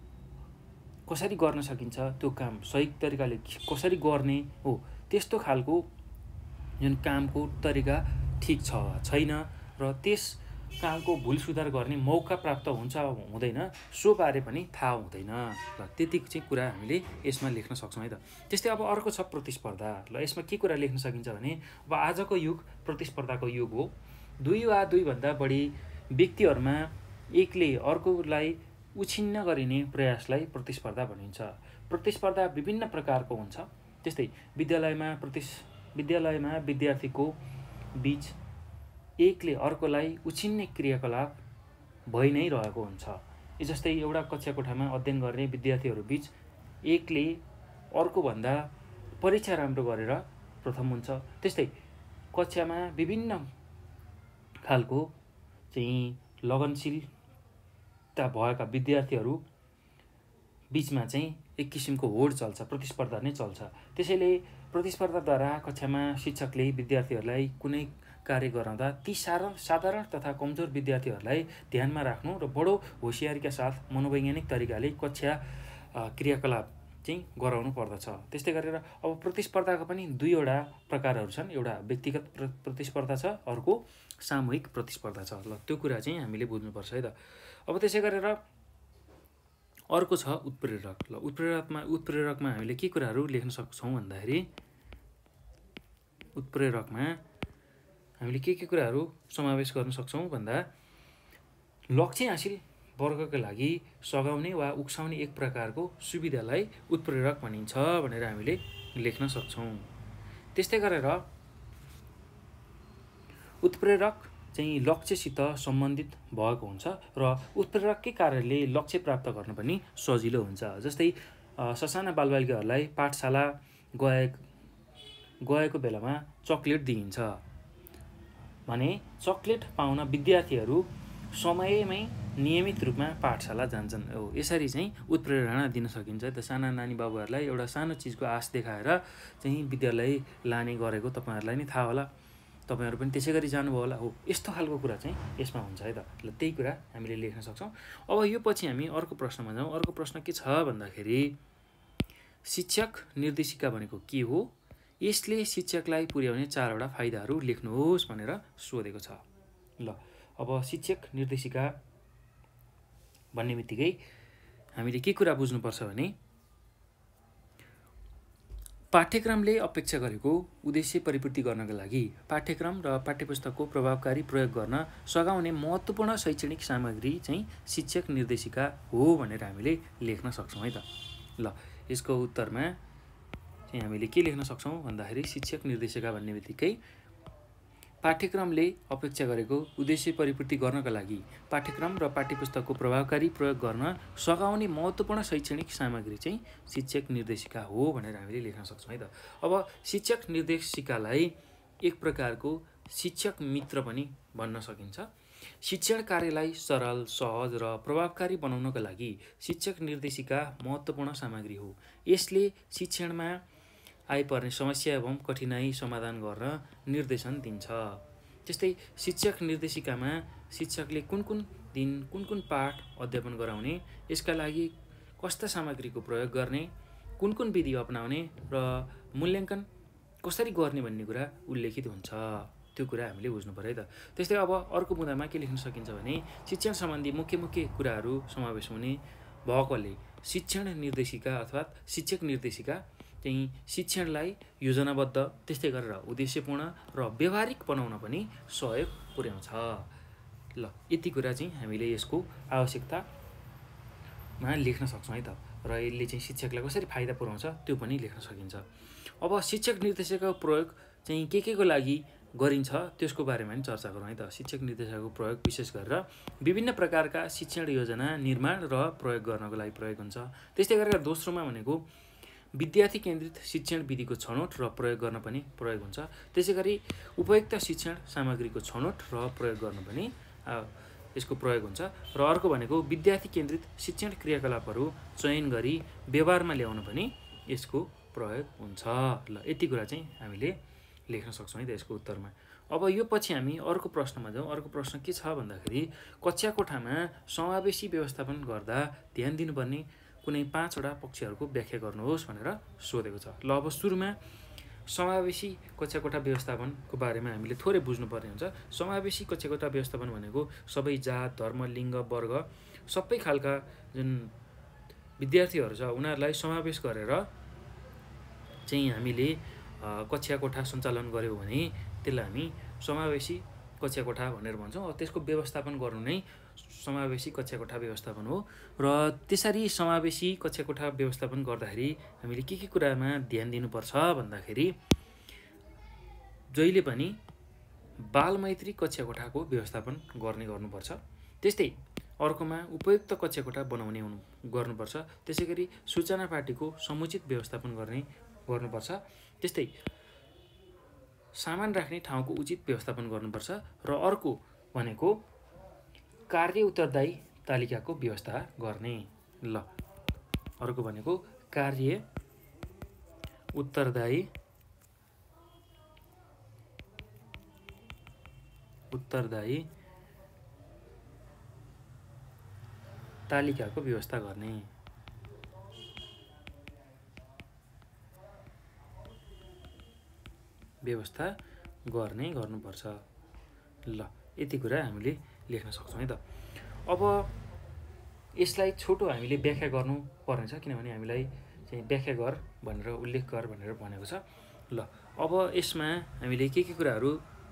S1: कसरी गर्न सकिन्छ, त्यो काम सही तरिकाले कसरी गर्ने हो, त्यस्तो खालको जुन कामको तरिका ठिक छ छैन र त्यस कामको भुल सुधार गर्ने मौका प्राप्त हुन्छ हुँदैन, सो बारे पनि थाहा हुँदैन। ल त्यति चाहिँ कुरा हामीले यसमा लेख्न सक्छौँ है त। त्यस्तै अब अर्को छ प्रतिस्पर्धा। ल यसमा के कुरा लेख्न सकिन्छ भने अब आजको युग प्रतिस्पर्धाको युग हो। दुई वा दुईभन्दा बढी व्यक्तिहरूमा एकले अर्कोलाई उछिन्न गरिने प्रयासलाई प्रतिस्पर्धा भनिन्छ। प्रतिस्पर्धा विभिन्न प्रकारको हुन्छ। त्यस्तै विद्यालयमा प्रतिस विद्यालयमा विद्यार्थीको बीच एकले अर्कोलाई उछिन्ने क्रियाकलाप भइ नै रहेको हुन्छ। जस्तै एउटा कक्षा कोठामा अध्ययन गर्ने विद्यार्थीहरू बीच एकले अर्कोभन्दा परीक्षा राम्रो गरेर प्रथम हुन्छ। त्यस्तै कक्षामा विभिन्न खालको चाहिँ लगनशीलता भएका विद्यार्थीहरू बीचमा चाहिँ एक किसिमको होड चल्छ, प्रतिस्पर्धा नै चल्छ। त्यसैले प्रतिस्पर्धाद्वारा कक्षामा शिक्षकले विद्यार्थीहरूलाई कुनै कार्य गराउँदा ती सारा साधारण तथा कमजोर विद्यार्थीहरूलाई ध्यानमा राख्नु र बडो होसियारीका साथ मनोवैज्ञानिक तरिकाले कक्षा क्रियाकलाप चाहिँ गराउनु पर्दछ। त्यस्तै गरेर अब प्रतिस्पर्धाका पनि दुईवटा प्रकारहरू छन्। एउटा व्यक्तिगत प्रतिस्पर्धा छ, अर्को सामूहिक प्रतिस्पर्धा छ। ल त्यो कुरा चाहिँ हामीले बुझ्नुपर्छ है त। अब त्यसै गरेर अर्को छ उत्प्रेरक। ल उत्प्रेरकमा उत्प्रेरकमा हामीले के कुराहरू लेख्न सक्छौँ भन्दाखेरि उत्प्रेरकमा हामीले के के कुराहरू समावेश गर्न सक्छौँ भन्दा लक्ष्य हासिल वर्गका लागि सघाउने वा उक्साउने एक प्रकारको सुविधालाई उत्प्रेरक भनिन्छ भनेर हामीले लेख्न सक्छौँ। त्यस्तै गरेर उत्प्रेरक चाहिँ लक्ष्यसित सम्बन्धित भएको हुन्छ र उत्प्रेरककै कारणले लक्ष्य प्राप्त गर्न पनि सजिलो हुन्छ। जस्तै ससाना बालबालिकाहरूलाई पाठशाला गए गएको बेलामा चकलेट दिइन्छ भने चकलेट पाउन विद्यार्थीहरू समयमै नियमित रूपमा पाठशाला जान्छन्। हो यसरी चाहिँ उत्प्रेरणा दिन सकिन्छ। त साना नानी बाबुहरूलाई एउटा सानो चिजको आश देखाएर चाहिँ विद्यालय लाने गरेको तपाईँहरूलाई नै थाहा होला, तपाईँहरू पनि त्यसै गरी जानुभयो होला। हो यस्तो खालको कुरा चाहिँ यसमा हुन्छ है त। ल त्यही कुरा हामीले लेख्न सक्छौँ। अब यो पछि हामी अर्को प्रश्नमा जाउँ। अर्को प्रश्न के छ भन्दाखेरि शिक्षक निर्देशिका भनेको के हो, यसले शिक्षकलाई पुर्याउने चारवटा फाइदाहरू लेख्नुहोस् भनेर सोधेको छ। ल अब शिक्षक निर्देशिका भन्ने बित्तिकै हामीले के कुरा बुझ्नुपर्छ भने पाठ्यक्रमले अपेक्षा गरेको उद्देश्य परिपूर्ति गर्नका लागि पाठ्यक्रम र पाठ्यपुस्तकको प्रभावकारी प्रयोग गर्न सघाउने महत्त्वपूर्ण शैक्षणिक सामग्री चाहिँ शिक्षक निर्देशिका हो भनेर हामीले लेख्न सक्छौँ है त। ल यसको उत्तरमा चाहिँ हामीले के लेख्न सक्छौँ भन्दाखेरि शिक्षक निर्देशिका भन्ने बित्तिकै पाठ्यक्रमले अपेक्षा गरेको उद्देश्य परिपूर्ति गर्नका लागि पाठ्यक्रम र पाठ्यपुस्तकको प्रभावकारी प्रयोग गर्न सघाउने महत्त्वपूर्ण शैक्षणिक सामग्री चाहिँ शिक्षक निर्देशिका हो भनेर हामीले लेख्न सक्छौँ है त। अब शिक्षक निर्देशिकालाई एक प्रकारको शिक्षक मित्र पनि भन्न सकिन्छ। शिक्षण कार्यलाई सरल, सहज र प्रभावकारी बनाउनका लागि शिक्षक निर्देशिका महत्त्वपूर्ण सामग्री हो। यसले शिक्षणमा आइपर्ने समस्या एवं कठिनाई समाधान गर्न निर्देशन दिन्छ। त्यस्तै शिक्षक निर्देशिकामा शिक्षकले कुन कुन दिन कुन कुन पाठ अध्यापन गराउने, यसका लागि कस्ता सामग्रीको प्रयोग गर्ने, कुन कुन विधि अपनाउने र मूल्याङ्कन कसरी गर्ने भन्ने कुरा उल्लेखित हुन्छ। त्यो कुरा हामीले बुझ्नु पर्यो है त। त्यस्तै अब अर्को बुँदामा के लेख्न सकिन्छ भने शिक्षण सम्बन्धी मुख्य मुख्य कुराहरू समावेश हुने भएकोले शिक्षण निर्देशिका अथवा शिक्षक निर्देशिका चाहिँ शिक्षणलाई योजनाबद्ध, त्यस्तै गरेर उद्देश्यपूर्ण र व्यवहारिक बनाउन पनि सहयोग पुर्याउँछ। ल यति कुरा चाहिँ हामीले यसको आवश्यकतामा लेख्न सक्छौँ है त। र यसले चाहिँ शिक्षकलाई कसरी फाइदा पुर्याउँछ त्यो पनि लेख्न सकिन्छ। अब शिक्षक निर्देशिकाको प्रयोग चाहिँ के के को लागि गरिन्छ त्यसको बारेमा पनि चर्चा गरौँ है त। शिक्षक निर्देशिकाको प्रयोग विशेष गरेर विभिन्न प्रकारका शिक्षण योजना निर्माण र प्रयोग गर्नको लागि प्रयोग हुन्छ। त्यस्तै गरेर दोस्रोमा भनेको विद्यार्थी केन्द्रित शिक्षण विधिको छनौट र प्रयोग गर्न पनि प्रयोग हुन्छ। त्यसै गरी उपयुक्त शिक्षण सामग्रीको छनौट र प्रयोग गर्न पनि यसको प्रयोग हुन्छ। र अर्को भनेको विद्यार्थी केन्द्रित शिक्षण क्रियाकलापहरू चयन गरी व्यवहारमा ल्याउन पनि यसको प्रयोग हुन्छ। ल यति कुरा चाहिँ हामीले लेख्न सक्छौँ है त यसको उत्तरमा। अब यो पछि हामी अर्को प्रश्नमा जाउँ। अर्को प्रश्न के छ भन्दाखेरि कक्षा कोठामा समावेशी व्यवस्थापन गर्दा ध्यान दिनुपर्ने कुनै पाँचवटा पक्षहरूको व्याख्या गर्नुहोस् भनेर सोधेको छ। ल अब सुरुमा समावेशी कक्षा कोठा व्यवस्थापनको बारेमा हामीले थोरै बुझ्नुपर्ने हुन्छ। समावेशी कक्षा कोठा व्यवस्थापन भनेको सबै जात, धर्म, लिङ्ग, वर्ग, सबै खालका जुन विद्यार्थीहरू छ उनीहरूलाई समावेश गरेर चाहिँ हामीले कक्षा कोठा सञ्चालन गऱ्यौँ भने त्यसलाई हामी समावेशी कक्षा कोठा भनेर भन्छौँ। त्यसको व्यवस्थापन गर्नु नै समावेशी कक्षा कोठा व्यवस्थापन हो। र त्यसरी समावेशी कक्षा कोठा व्यवस्थापन गर्दाखेरि हामीले के के कुरामा ध्यान दिनुपर्छ भन्दाखेरि जहिले पनि बालमैत्री कक्षा कोठाको व्यवस्थापन गर्ने गर्नुपर्छ। त्यस्तै अर्कोमा उपयुक्त कक्षा कोठा बनाउने हुनु गर्नुपर्छ। त्यसै गरी सूचना पार्टीको समुचित व्यवस्थापन गर्ने गर्नुपर्छ। त्यस्तै सामान राख्ने ठाउँको उचित व्यवस्थापन गर्नुपर्छ। र अर्को भनेको कार्य उत्तरदायी तालिकाको व्यवस्था गर्ने। ल अर्को भनेको कार्य उत्तरदायी उत्तरदायी तालिकाको व्यवस्था गर्ने। व्यवस्था गर्ने गर्नुपर्छ। ल यति कुरा हामीले लेख्न सक्छौँ है त। अब यसलाई छोटो हामीले व्याख्या गर्नु पर्ने छ, किनभने हामीलाई चाहिँ व्याख्या गर भनेर उल्लेख गर भनेर भनेको छ। ल अब यसमा हामीले के के कुराहरू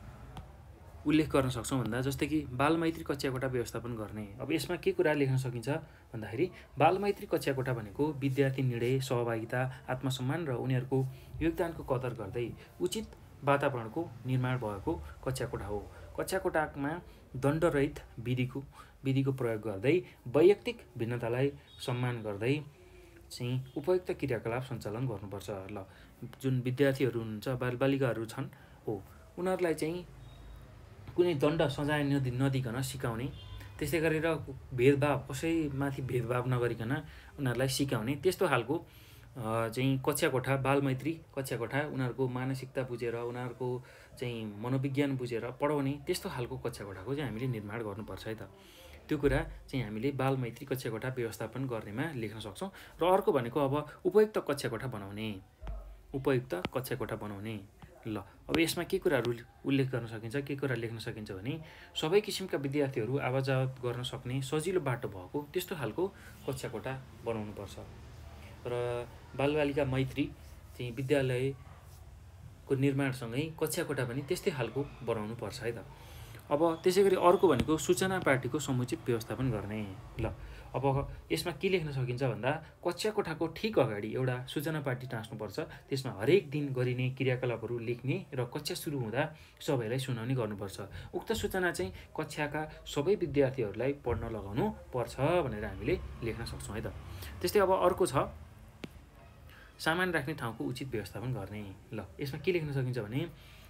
S1: उल्लेख गर्न सक्छौँ भन्दा जस्तै कि बालमैत्री कक्षा कोठा व्यवस्थापन गर्ने। अब यसमा के कुरा लेख्न सकिन्छ भन्दाखेरि बालमैत्री कक्षा कोठा भनेको विद्यार्थी निर्णय, सहभागिता, आत्मसम्मान र उनीहरूको योगदानको कदर गर्दै उचित वातावरणको निर्माण भएको कक्षा कोठा हो। कक्षा कोठामा दण्डरहित विधिको विधिको प्रयोग गर्दै वैयक्तिक भिन्नतालाई सम्मान गर्दै चाहिँ उपयुक्त क्रियाकलाप सञ्चालन गर्नुपर्छ। ल जुन विद्यार्थीहरू हुनुहुन्छ, बालबालिकाहरू छन् हो उनीहरूलाई चाहिँ कुनै दण्ड सजाय नदि नदिकन सिकाउने, त्यस्तै गरेर भेदभाव कसैमाथि भेदभाव नगरिकन उनीहरूलाई सिकाउने, त्यस्तो खालको चाहिँ कक्षा कोठा बालमैत्री कक्षा कोठा उनीहरूको मानसिकता बुझेर उनीहरूको चाहिँ मनोविज्ञान बुझेर पढाउने त्यस्तो खालको कक्षा कोठाको चाहिँ हामीले निर्माण गर्नुपर्छ है त। त्यो कुरा चाहिँ हामीले बालमैत्री कक्षा कोठा व्यवस्थापन गर्नेमा लेख्न सक्छौँ। र अर्को भनेको अब उपयुक्त कक्षा कोठा बनाउने उपयुक्त कक्षा कोठा बनाउने। ल अब यसमा के कुराहरू उल्लेख गर्न सकिन्छ, के कुरा लेख्न सकिन्छ भने सबै किसिमका विद्यार्थीहरू आवाजावत गर्न सक्ने सजिलो बाटो भएको त्यस्तो खालको कक्षा कोठा बनाउनुपर्छ। र बालबालिका मैत्री चाहिँ विद्यालयको निर्माणसँगै कक्षा कोठा पनि त्यस्तै खालको बनाउनु पर्छ है त। अब त्यसै गरी अर्को भनेको सूचना पार्टीको समुचित व्यवस्थापन गर्ने। ल अब यसमा के लेख्न सकिन्छ भन्दा कक्षा कोठाको ठिक अगाडि एउटा सूचना पार्टी टाँस्नुपर्छ। त्यसमा हरेक दिन गरिने क्रियाकलापहरू लेख्ने र कक्षा सुरु हुँदा सबैलाई सुनाउने गर्नुपर्छ। उक्त सूचना चाहिँ कक्षाका सबै विद्यार्थीहरूलाई पढ्न लगाउनु पर्छ भनेर हामीले लेख्न सक्छौँ है त। त्यस्तै अब अर्को छ सामान राख्ने ठाउँको उचित व्यवस्थापन गर्ने। ल यसमा के लेख्न सकिन्छ भने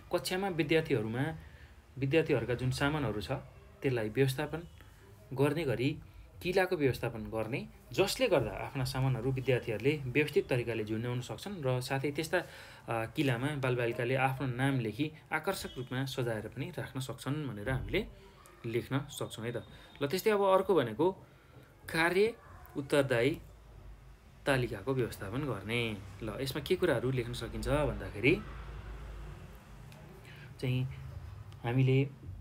S1: कक्षामा विद्यार्थीहरूमा विद्यार्थीहरूका जुन सामानहरू छ त्यसलाई व्यवस्थापन गर्ने गरी किलाको व्यवस्थापन गर्ने, जसले गर्दा आफ्ना सामानहरू विद्यार्थीहरूले व्यवस्थित तरिकाले झुन्ड्याउन सक्छन् र साथै त्यस्ता किलामा बालबालिकाले आफ्नो नाम लेखी आकर्षक रूपमा सजाएर पनि राख्न सक्छन् भनेर हामीले लेख्न सक्छौँ है त। ल त्यस्तै अब अर्को भनेको कार्य उत्तरदायी तालिकाको व्यवस्थापन गर्ने। ल यसमा के कुराहरू लेख्न सकिन्छ भन्दाखेरि चाहिँ हामीले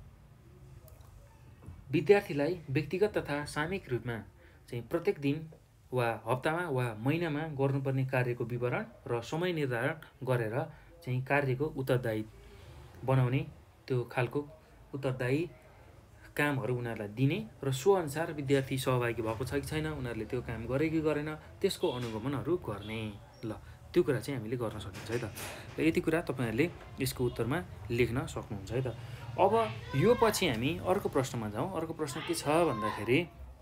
S1: विद्यार्थीलाई व्यक्तिगत तथा सामूहिक रूपमा चाहिँ प्रत्येक दिन वा हप्तामा वा महिनामा गर्नुपर्ने कार्यको विवरण र समय निर्धारण गरेर चाहिँ कार्यको उत्तरदायी बनाउने, त्यो खालको उत्तरदायी कामहरू उनीहरूलाई दिने र सो अनुसार विद्यार्थी सहभागी भएको छ कि छैन, उनीहरूले त्यो काम गरे कि गरेन, त्यसको अनुगमनहरू गर्ने। ल त्यो कुरा चाहिँ हामीले गर्न सकिन्छ है त। र यति कुरा तपाईँहरूले यसको उत्तरमा लेख्न सक्नुहुन्छ है त। अब यो पछि हामी अर्को प्रश्नमा जाउँ। अर्को प्रश्न के छ भन्दाखेरि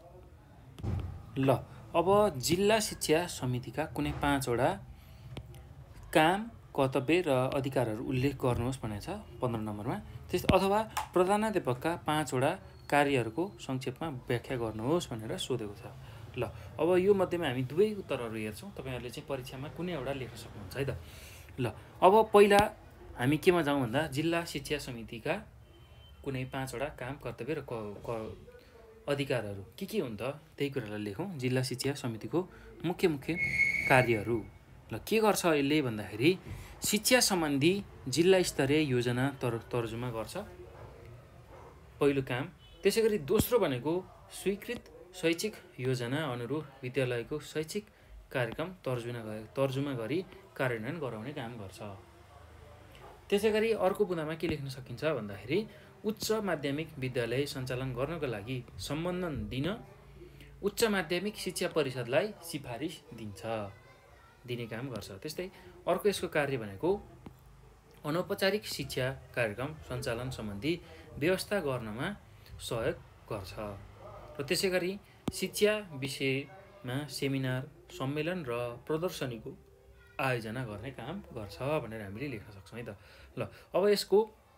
S1: ल अब जिल्ला शिक्षा समितिका कुनै पाँचवटा काम, कर्तव्य र अधिकारहरू उल्लेख गर्नुहोस् भनेको छ पन्ध्र नम्बरमा। त्यस अथवा प्रधानाध्यापकका पाँचवटा कार्यहरूको संक्षेपमा व्याख्या गर्नुहोस् भनेर सोधेको छ। ल अब यो मध्येमा हामी दुवै उत्तरहरू हेर्छौँ, तपाईँहरूले चाहिँ परीक्षामा कुनै एउटा लेख्न सक्नुहुन्छ है त। ल अब पहिला हामी केमा जाउँ भन्दा जिल्ला शिक्षा समितिका कुनै पाँचवटा काम, कर्तव्य र क अधिकारहरू के के हुन् त त्यही कुरालाई लेखौँ। जिल्ला शिक्षा समितिको मुख्य मुख्य कार्यहरू। ल के गर्छ यसले भन्दाखेरि शिक्षा सम्बन्धी जिल्ला स्तरीय योजना तर तर्जुमा गर्छ, पहिलो काम। त्यसै गरी दोस्रो भनेको स्वीकृत शैक्षिक योजना अनुरूप विद्यालयको शैक्षिक कार्यक्रम तर्जुमा तर्जुमा गरी कार्यान्वयन गराउने काम गर्छ। त्यसै गरी अर्को बुँदामा के लेख्न सकिन्छ भन्दाखेरि उच्च माध्यमिक विद्यालय सञ्चालन गर्नको लागि सम्बन्धन दिन उच्च माध्यमिक शिक्षा परिषदलाई सिफारिस दिन्छ, दिने काम गर्छ। त्यस्तै अर्को यसको कार्य भनेको अनौपचारिक शिक्षा कार्यक्रम सञ्चालन सम्बन्धी व्यवस्था गर्नमा सहयोग गर्छ र त्यसै गरी शिक्षा विषयमा सेमिनार, सम्मेलन र प्रदर्शनीको आयोजना गर्ने काम गर्छ भनेर हामीले लेख्न सक्छौँ है त। ल अब यसको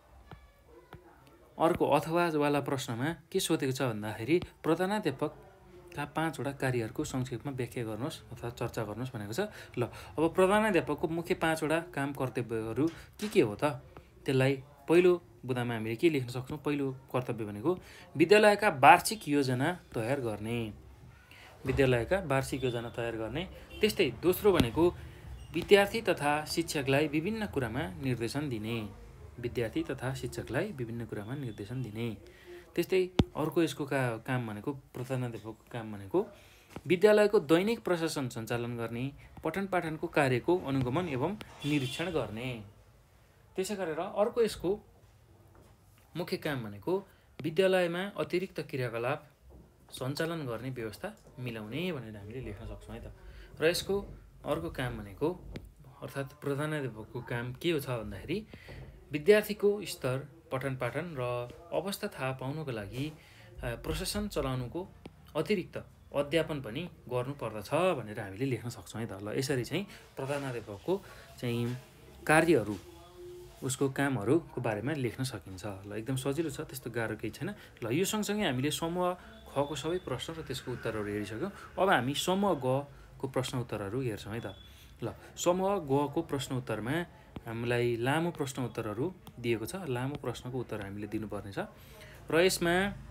S1: अर्को अथवावाला प्रश्नमा के सोधेको छ भन्दाखेरि प्रधानाध्यापकका पाँचवटा कार्यहरूको संक्षेपमा व्याख्या गर्नुहोस् अथवा चर्चा गर्नुहोस् भनेको छ। ल अब प्रधानाध्यापकको मुख्य पाँचवटा काम, कर्तव्यहरू के के हो त त्यसलाई पहिलो बुँदामा हामीले के लेख्न सक्छौँ। पहिलो कर्तव्य भनेको विद्यालयका वार्षिक योजना तयार गर्ने, विद्यालयका वार्षिक योजना तयार गर्ने। त्यस्तै दोस्रो भनेको विद्यार्थी तथा शिक्षकलाई विभिन्न कुरामा निर्देशन दिने, विद्यार्थी तथा शिक्षकलाई विभिन्न कुरामा निर्देशन दिने। त्यस्तै अर्को यसको का काम भनेको प्रधानाध्यापकको काम भनेको विद्यालयको दैनिक प्रशासन सञ्चालन गर्ने, पठन पाठनको कार्यको अनुगमन एवं निरीक्षण गर्ने। त्यसै गरेर अर्को यसको मुख्य काम भनेको विद्यालयमा अतिरिक्त क्रियाकलाप सञ्चालन गर्ने व्यवस्था मिलाउने भनेर हामीले लेख्न सक्छौँ है त। र यसको अर्को काम भनेको अर्थात् प्रधानाध्यापकको काम के हो छ भन्दाखेरि विद्यार्थीको स्तर, पठन पाठन र अवस्था थाहा पाउनको लागि प्रशासन चलाउनुको अतिरिक्त अध्यापन पनि गर्नुपर्दछ भनेर हामीले लेख्न सक्छौँ है त। ल यसरी चाहिँ प्रधानाध्यापकको चाहिँ कार्यहरू, उसको कामहरूको बारेमा लेख्न सकिन्छ। ल एकदम सजिलो छ, त्यस्तो गाह्रो केही छैन। ल यो सँगसँगै हामीले समूह खको सबै प्रश्न र त्यसको उत्तरहरू हेरिसक्यौँ। अब हामी समूह गको प्रश्न उत्तरहरू हेर्छौँ है त। ल समूह गको प्रश्न उत्तरमा हामीलाई लामो प्रश्न उत्तरहरू दिएको छ, लामो प्रश्नको उत्तर हामीले दिनुपर्ने छ। र यसमा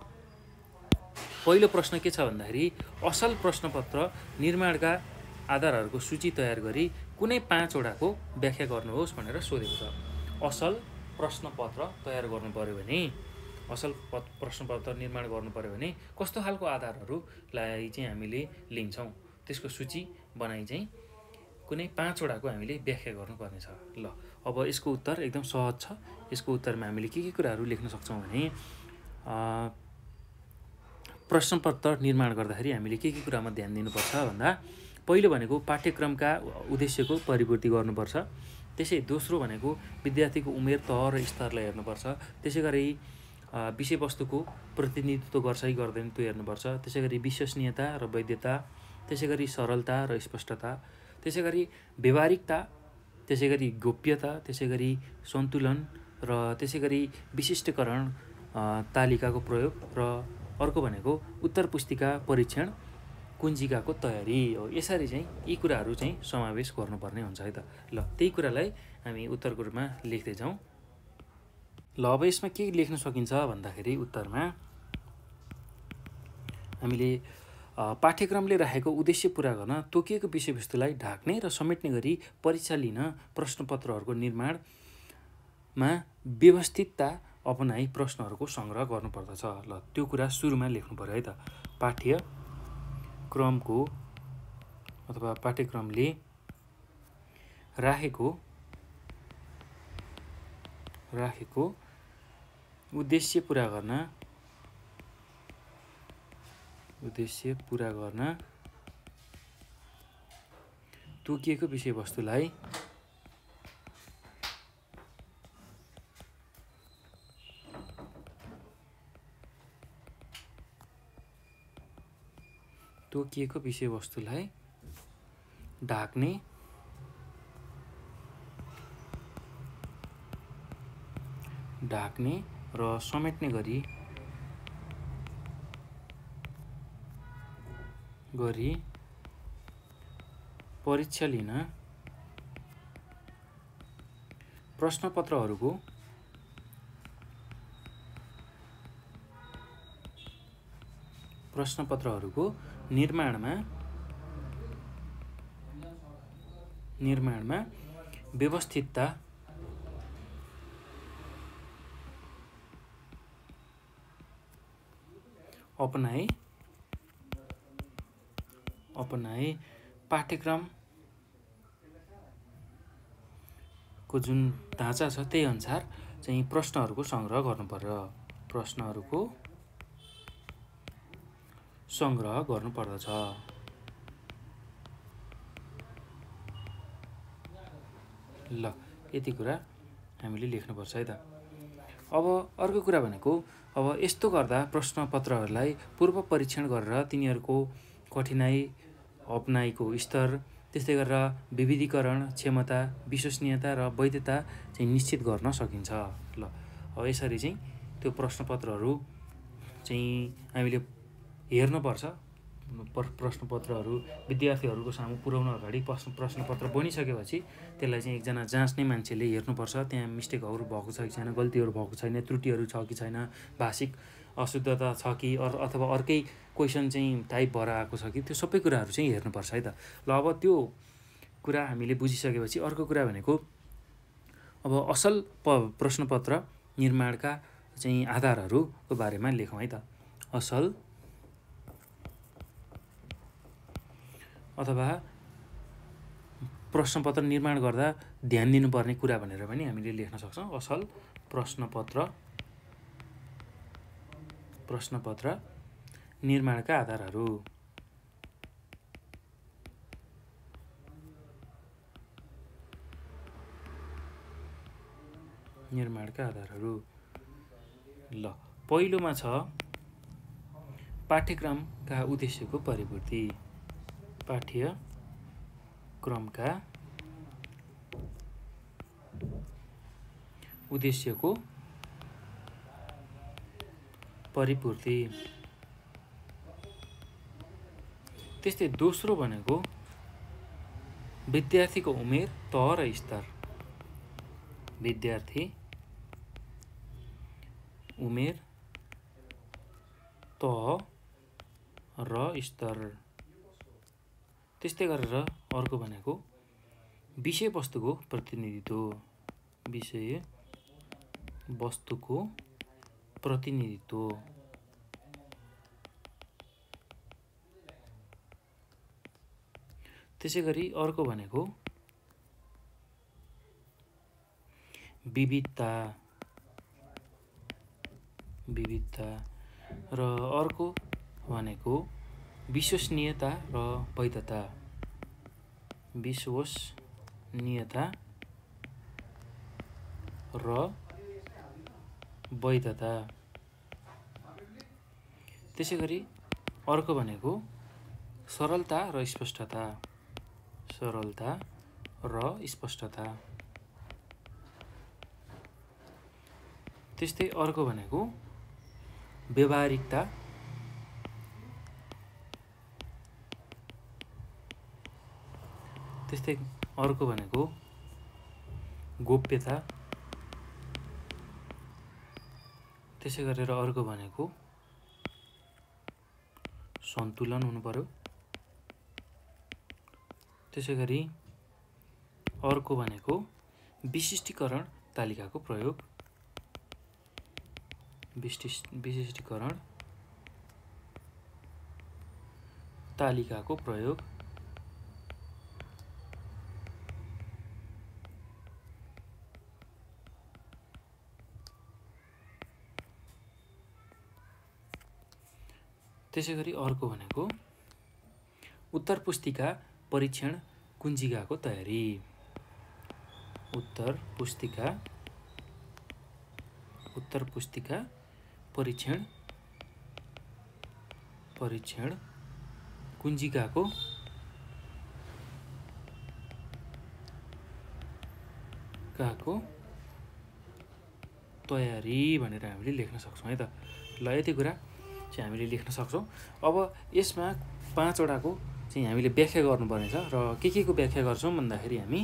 S1: पहिलो प्रश्न के छ भन्दाखेरि असल प्रश्नपत्र निर्माणका आधारहरूको सूची तयार गरी कुनै पाँचवटाको व्याख्या गर्नुहोस् भनेर सोधेको छ। असल प्रश्नपत्र तयार गर्नु पर्यो भने, असल प्रश्नपत्र निर्माण गर्नु पर्यो भने कस्तो खालको आधारहरूलाई चाहिँ हामीले लिन्छौँ, त्यसको सूची बनाइ चाहिँ कुनै पाँचवटाको हामीले व्याख्या गर्नुपर्ने छ। ल अब यसको उत्तर एकदम सहज छ। यसको उत्तरमा हामीले के के कुराहरू लेख्न सक्छौँ भने प्रश्नपत्र निर्माण गर्दाखेरि हामीले के के कुरामा ध्यान दिनुपर्छ भन्दा पहिलो भनेको पाठ्यक्रमका उद्देश्यको परिपूर्ति गर्नुपर्छ। त्यसै दोस्रो भनेको विद्यार्थीको उमेर, तह र स्तरलाई हेर्नुपर्छ। त्यसै गरी विषयवस्तुको प्रतिनिधित्व गर्छ कि गर्दैन त्यो हेर्नुपर्छ। त्यसै गरी विश्वसनीयता र वैधता, त्यसै गरी सरलता र स्पष्टता, त्यसै गरी व्यवहारिकता, त्यसै गरी गोप्यता, त्यसै गरी सन्तुलन र र त्यसै गरी विशिष्टकरण तालिकाको प्रयोग र अर्को भनेको उत्तर पुस्तिका परीक्षण कुञ्जिकाको तयारी हो। यसरी चाहिँ यी कुराहरू चाहिँ समावेश गर्नुपर्ने हुन्छ है त। ल त्यही कुरालाई हामी उत्तरको रूपमा लेख्दै जाउँ। ल अब यसमा के लेख्न सकिन्छ भन्दाखेरि उत्तरमा हामीले पाठ्यक्रमले राखेको उद्देश्य पुरा गर्न तोकिएको विषयवस्तुलाई ढाक्ने र समेट्ने गरी परीक्षा लिन प्रश्नपत्रहरूको निर्माणमा व्यवस्थितता अपनाई प्रश्नहरूको सङ्ग्रह गर्नुपर्दछ। ल त्यो कुरा सुरुमा लेख्नु पर्यो है त। पाठ्यक्रमको अथवा पाठ्यक्रमले राखेको राखेको उद्देश्य पुरा गर्न उद्देश्य पुरा गर्न तोकिएको विषयवस्तुलाई तोकिएको विषयवस्तुलाई ढाक्ने ढाक्ने र समेट्ने गरी गरी परीक्षा लिन प्रश्नपत्रहरूको प्रश्नपत्रहरूको निर्माणमा निर्माणमा व्यवस्थितता अपनाए अपनाए पाठ्यक्रमको जुन ढाँचा छ त्यही अनुसार चाहिँ प्रश्नहरूको सङ्ग्रह गर्नु पर्यो। प्रश्नहरूको सङ्ग्रह गर्नुपर्दछ। ल यति कुरा हामीले लेख्नुपर्छ है त। अब अर्को कुरा भनेको अब यस्तो गर्दा प्रश्नपत्रहरूलाई पूर्व परीक्षण गरेर तिनीहरूको कठिनाइ अपनाइको स्तर त्यस्तै गरेर विविधीकरण क्षमता विश्वसनीयता र वैधता चाहिँ निश्चित गर्न सकिन्छ। ल अब यसरी चाहिँ त्यो प्रश्नपत्रहरू चाहिँ हामीले हेर्नुपर्छ। प्रश्नपत्रहरू विद्यार्थीहरूको सामु पुर्याउन अगाडि प्रश्न प्रश्नपत्र बनिसकेपछि त्यसलाई चाहिँ एकजना जाँच्ने मान्छेले हेर्नुपर्छ। त्यहाँ मिस्टेकहरू भएको छ कि छैन, गल्तीहरू भएको छैन, त्रुटिहरू छ कि छैन, भाषिक अशुद्धता छ कि अथवा अर्कै क्वेसन चाहिँ टाइप भएर आएको छ कि, त्यो सबै कुराहरू चाहिँ हेर्नुपर्छ है त। ल अब त्यो कुरा हामीले बुझिसकेपछि अर्को कुरा भनेको अब असल प प्रश्नपत्र निर्माणका चाहिँ आधारहरूको बारेमा लेखौँ है त। असल अथवा प्रश्नपत्र निर्माण गर्दा ध्यान दिनुपर्ने कुरा भनेर पनि हामीले लेख्न सक्छौँ। असल प्रश्नपत्र प्रश्नपत्र निर्माणका आधारहरू। निर्माणका आधारहरू ल पहिलोमा छ पाठ्यक्रमका उद्देश्यको परिपूर्ति। पाठ्यक्रमका उद्देश्यको परिपूर्ति। त्यस्तै दोस्रो भनेको विद्यार्थीको उमेर तह र स्तर। विद्यार्थी उमेर तह र स्तर। त्यस्तै गरेर अर्को भनेको विषयवस्तुको प्रतिनिधित्व। विषय वस्तुको प्रतिनिधित्व। त्यसै गरी अर्को भनेको विविधता विविधता र अर्को भनेको विश्वसनीयता र वैधता। विश्वसनीयता र वैधता। त्यसै गरी अर्को भनेको सरलता र स्पष्टता। सरलता र स्पष्टता। त्यस्तै अर्को भनेको व्यावहारिकता, त्यस्तै अर्को भनेको गोप्यता, त्यसै गरेर अर्को भनेको सन्तुलन हुनु पर्यो। त्यसै गरी अर्को भनेको विशिष्टीकरण तालिकाको प्रयोग, विशिष्टीकरण तालिकाको प्रयोग। त्यसै गरी अर्को भनेको उत्तर पुस्तिका परीक्षण कुञ्जिकाको तयारी, उत्तर पुस्तिका उत्तर पुस्तिका परीक्षण परीक्षण कुञ्जिकाको काको तयारी भनेर हामीले लेख्न सक्छौँ है त। ल यति कुरा चाहिँ हामीले लेख्न सक्छौँ। अब यसमा पाँचवटाको चाहिँ हामीले व्याख्या गर्नुपर्ने छ र के के को व्याख्या गर्छौँ भन्दाखेरि हामी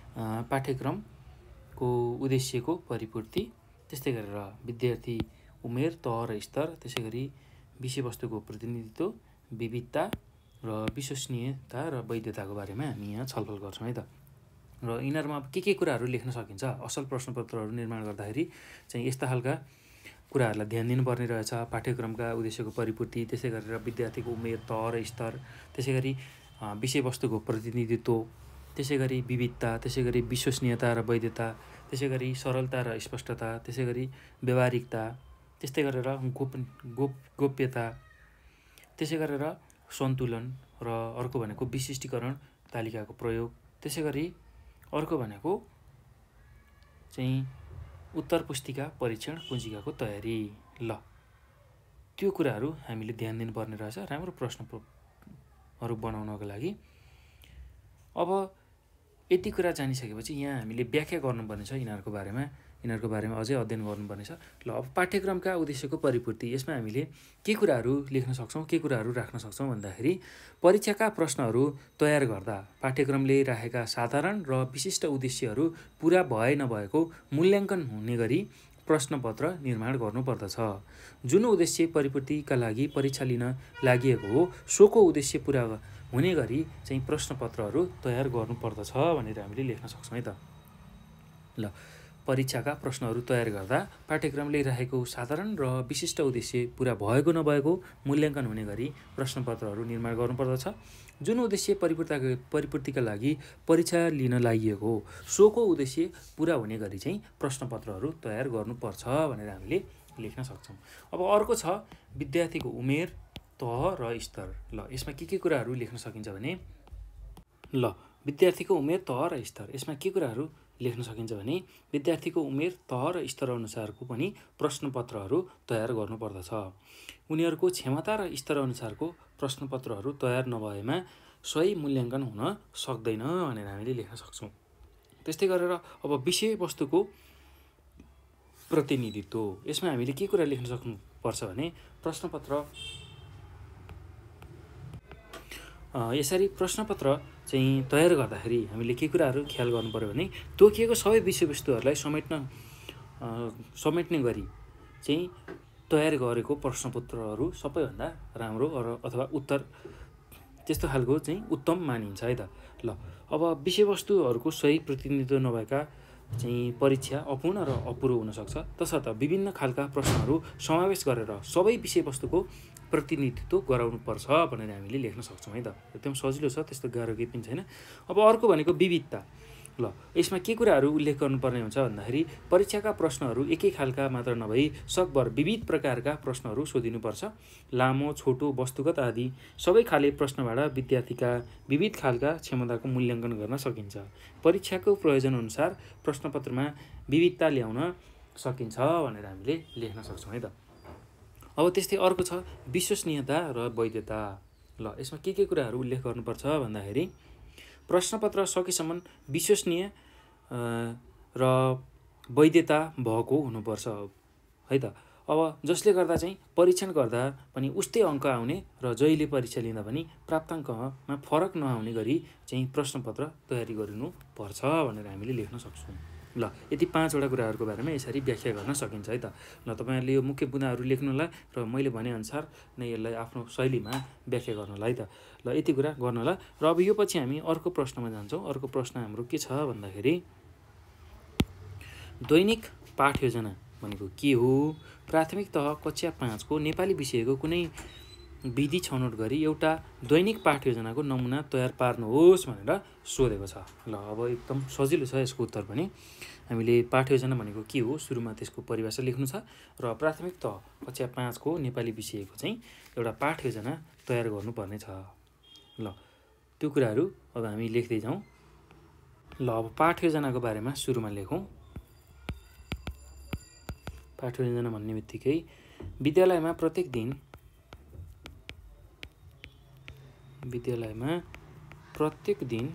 S1: पाठ्यक्रमको उद्देश्यको परिपूर्ति, त्यस्तै गरेर विद्यार्थी उमेर, तह र स्तर, त्यसै गरी विषयवस्तुको प्रतिनिधित्व, विविधता र विश्वसनीयता र वैधताको बारेमा हामी यहाँ छलफल गर्छौँ है त। र यिनीहरूमा के के कुराहरू लेख्न सकिन्छ, असल प्रश्नपत्रहरू निर्माण गर्दाखेरि चाहिँ यस्ता खालका कुराहरूलाई ध्यान दिनुपर्ने रहेछ। पाठ्यक्रमका उद्देश्यको परिपूर्ति, त्यसै गरेर विद्यार्थीको उमेर, तह र स्तर, त्यसै गरी विषयवस्तुको प्रतिनिधित्व, त्यसै गरी विविधता, त्यसै गरी विश्वसनीयता र वैधता, त्यसै गरी सरलता र स्पष्टता, त्यसै गरी व्यावहारिकता, त्यस्तै गरेर गोप गोप गोप्यता, त्यसै गरेर सन्तुलन र अर्को भनेको विशिष्टीकरण तालिकाको प्रयोग, त्यसै गरी अर्को भनेको चाहिँ उत्तर पुस्तिका परीक्षण कुञ्जिकाको तयारी। ल त्यो कुराहरू हामीले ध्यान दिनुपर्ने रहेछ राम्रो प्रश्नहरू बनाउनको लागि। अब यति कुरा जानिसकेपछि यहाँ हामीले व्याख्या गर्नुपर्ने छ यिनीहरूको बारेमा, यिनीहरूको बारेमा अझै अध्ययन गर्नुपर्ने छ। ल अब पाठ्यक्रमका उद्देश्यको परिपूर्ति, यसमा हामीले के कुराहरू लेख्न सक्छौँ, के कुराहरू राख्न सक्छौँ भन्दाखेरि परीक्षाका प्रश्नहरू तयार गर्दा पाठ्यक्रमले राखेका साधारण र विशिष्ट उद्देश्यहरू पुरा भए नभएको मूल्याङ्कन हुने गरी प्रश्नपत्र निर्माण गर्नुपर्दछ। जुन उद्देश्य परिपूर्तिका लागि परीक्षा लिन लागि हो सोको उद्देश्य पुरा हुने गरी चाहिँ प्रश्नपत्रहरू तयार गर्नुपर्दछ भनेर हामीले लेख्न सक्छौँ है त। ल परीक्षाका प्रश्नहरू तयार गर्दा पाठ्यक्रमले राखेको साधारण र विशिष्ट उद्देश्य पुरा भएको नभएको मूल्याङ्कन हुने गरी प्रश्नपत्रहरू निर्माण गर्नुपर्दछ। जुन उद्देश्य परिपूर्तिका परिपूर्तिका लागि परीक्षा लिन लागि हो सोको उद्देश्य पुरा हुने गरी चाहिँ प्रश्नपत्रहरू तयार गर्नुपर्छ भनेर हामीले लेख्न सक्छौँ। अब अर्को छ विद्यार्थीको उमेर, तह र स्तर। ल यसमा के के कुराहरू लेख्न सकिन्छ भने ल विद्यार्थीको उमेर, तह र स्तर, यसमा के कुराहरू लेख्न सकिन्छ भने विद्यार्थीको उमेर, तह र स्तर अनुसारको पनि प्रश्नपत्रहरू तयार गर्नुपर्दछ। उनीहरूको क्षमता र स्तर अनुसारको प्रश्नपत्रहरू तयार नभएमा सही मूल्याङ्कन हुन सक्दैन भनेर हामीले लेख्न सक्छौँ। त्यस्तै गरेर अब विषयवस्तुको प्रतिनिधित्व, यसमा हामीले के कुरा लेख्न सक्नुपर्छ भने प्रश्नपत्र यसरी प्रश्नपत्र चाहिँ तयार गर्दाखेरि हामीले के कुराहरू ख्याल गर्नु पर्यो भने तोकिएको सबै विषयवस्तुहरूलाई समेट्न समेट्ने गरी चाहिँ तयार गरेको प्रश्नपत्रहरू सबैभन्दा राम्रो अथवा उत्तर त्यस्तो खालको चाहिँ उत्तम मानिन्छ है त। ल अब विषयवस्तुहरूको सही प्रतिनिधित्व नभएका चाहिँ परीक्षा अपूर्ण र अपुरो हुनसक्छ, तसर्थ विभिन्न खालका प्रश्नहरू समावेश गरेर सबै विषयवस्तुको प्रतिनिधित्व गराउनुपर्छ भनेर हामीले लेख्न सक्छौँ है त। एकदम सजिलो छ, त्यस्तो गाह्रो केही पनि छैन। अब अर्को भनेको विविधता। ल यसमा के कुराहरू उल्लेख गर्नुपर्ने हुन्छ भन्दाखेरि परीक्षाका प्रश्नहरू एकै खालका मात्र नभई सकभर विविध प्रकारका प्रश्नहरू सोधिनुपर्छ। लामो, छोटो, वस्तुगत आदि सबै खाले प्रश्नबाट विद्यार्थीका विविध खालका क्षमताको मूल्याङ्कन गर्न सकिन्छ। परीक्षाको प्रयोजनअनुसार प्रश्नपत्रमा विविधता ल्याउन सकिन्छ भनेर हामीले लेख्न सक्छौँ है त। अब त्यस्तै अर्को छ विश्वसनीयता र वैधता। ल यसमा के के कुराहरू उल्लेख गर्नुपर्छ भन्दाखेरि प्रश्नपत्र सकेसम्म विश्वसनीय र वैधता भएको हुनुपर्छ। है त। अब जसले गर्दा चाहिँ परीक्षण गर्दा पनि उस्तै अङ्क आउने र जहिले परीक्षा लिँदा पनि प्राप्ताङ्कमा फरक नआउने गरी चाहिँ प्रश्नपत्र तयारी गरिनुपर्छ भनेर हामीले लेख्न सक्छौँ। ल यति पाँचवटा कुराहरूको बारेमा यसरी व्याख्या गर्न सकिन्छ है त। ल तपाईँहरूले यो मुख्य बुँदाहरू लेख्नुहोला र मैले भनेअनुसार नै यसलाई आफ्नो शैलीमा व्याख्या गर्नुहोला है त। ल यति कुरा गर्नुहोला र अब यो पछि हामी अर्को प्रश्नमा जान्छौँ। अर्को प्रश्न हाम्रो के छ भन्दाखेरि दैनिक पाठ योजना भनेको के हो? प्राथमिक तह कक्षा पाँचको नेपाली विषयको कुनै विधि छनौट गरी एउटा दैनिक पाठ योजनाको नमुना तयार पार्नुहोस् भनेर सोधेको छ। ल अब एकदम सजिलो छ यसको उत्तर पनि। हामीले पाठ योजना भनेको के हो सुरुमा त्यसको परिभाषा लेख्नु छ र प्राथमिक तह कक्षा पाँचको नेपाली विषयको चाहिँ एउटा पाठ योजना तयार गर्नुपर्ने छ। ल त्यो कुराहरू अब हामी लेख्दै जाउँ। ल अब पाठ योजनाको बारेमा सुरुमा लेखौँ। पाठ योजना भन्ने बित्तिकै विद्यालयमा प्रत्येक दिन विद्यालयमा प्रत्येक दिन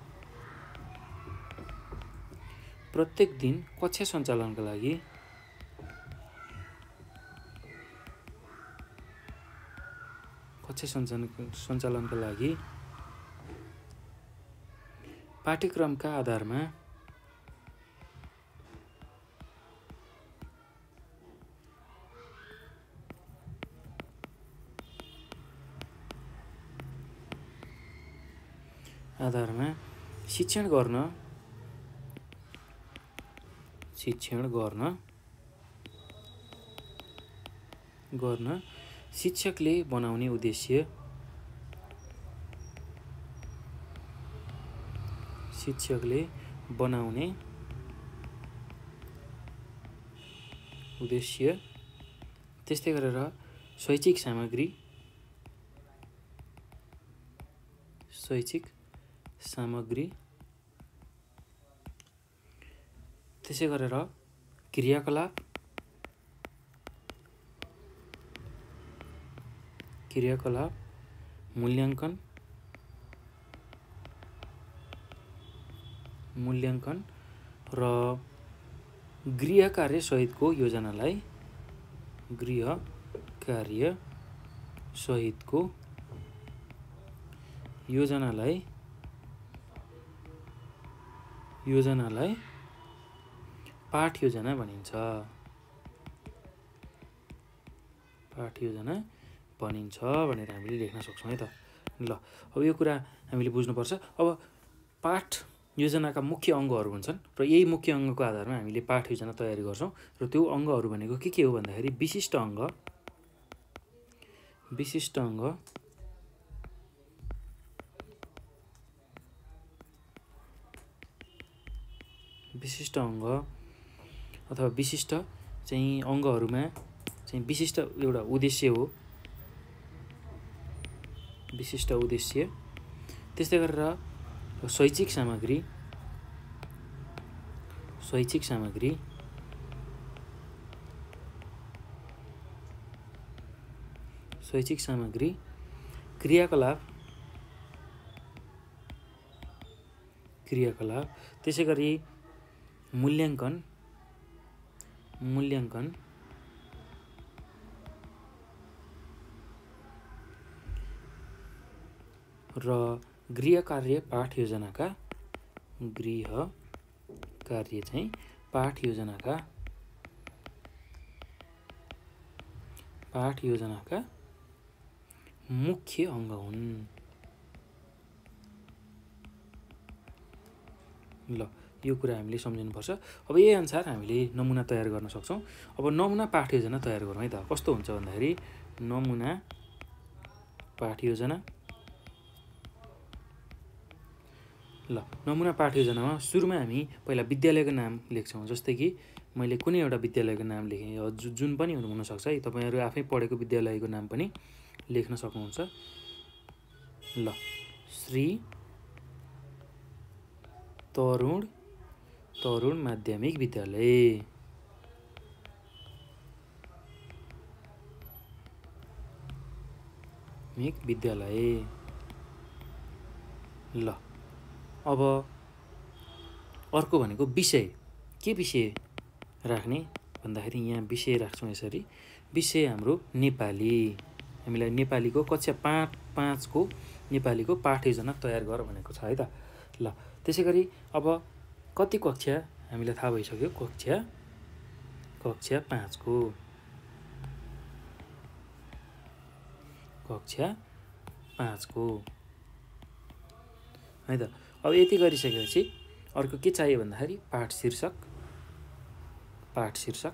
S1: प्रत्येक दिन कक्षा सञ्चालनका लागि कक्षा सञ्चालन सञ्चालनका लागि पाठ्यक्रमका आधारमा आधारमा शिक्षण गर्न शिक्षण गर्न गर्न शिक्षकले बनाउने उद्देश्य शिक्षकले बनाउने उद्देश्य त्यस्तै गरेर शैक्षिक सामग्री शैक्षिक सामग्री त्यसै गरेर क्रियाकलाप क्रियाकलाप मूल्याङ्कन मूल्याङ्कन र गृह कार्य सहितको योजनालाई गृह कार्य सहितको योजनालाई योजनालाई पाठ योजना भनिन्छ पाठ योजना भनिन्छ भनेर हामीले लेख्न सक्छौँ है त। ल अब यो कुरा हामीले बुझ्नुपर्छ। अब पाठ योजनाका मुख्य अङ्गहरू हुन्छन् र यही मुख्य अङ्गको आधारमा हामीले पाठ योजना तयारी गर्छौँ र त्यो अङ्गहरू भनेको के के हो भन्दाखेरि विशिष्ट अङ्ग विशिष्ट अङ्ग विशिष्ट अङ्ग अथवा विशिष्ट चाहिँ अङ्गहरूमा चाहिँ विशिष्ट एउटा उद्देश्य हो विशिष्ट उद्देश्य त्यस्तै गरेर शैक्षिक सामग्री शैक्षिक सामग्री शैक्षिक सामग्री क्रियाकलाप क्रियाकलाप त्यसै गरी मूल्याङ्कन मूल्याङ्कन र गृह कार्य पाठ योजनाका गृह कार्य चाहिँ पाठ योजनाका पाठ योजनाका मुख्य अङ्ग हुन्। ल यो कुरा हामीले सम्झिनुपर्छ। अब यही अनुसार हामीले नमुना तयार गर्न सक्छौँ। अब नमुना पाठ योजना तयार गरौँ है त। कस्तो हुन्छ भन्दाखेरि नमुना पाठ योजना ल नमुना पाठ योजनामा सुरुमा हामी पहिला विद्यालयको नाम लेख्छौँ। जस्तै कि मैले कुनै एउटा विद्यालयको नाम लेखेँ जु जुन पनि हुनसक्छ है। तपाईँहरू आफै पढेको विद्यालयको नाम पनि लेख्न सक्नुहुन्छ। ल श्री तरुण तरुण माध्यमिक विद्यालय विद्यालय ल अब अर्को भनेको विषय के विषय राख्ने भन्दाखेरि यहाँ विषय राख्छौँ यसरी। विषय हाम्रो नेपाली। हामीलाई नेपालीको कक्षा पाँच पाँचको नेपालीको पाठ योजना तयार गर भनेको छ है त। ल त्यसै गरी अब कति कक्षा हामीलाई थाहा भइसक्यो, कक्षा कक्षा पाँचको कक्षा पाँचको है त। अब यति गरिसकेपछि अर्को के चाहियो भन्दाखेरि पाठ शीर्षक। पाठ शीर्षक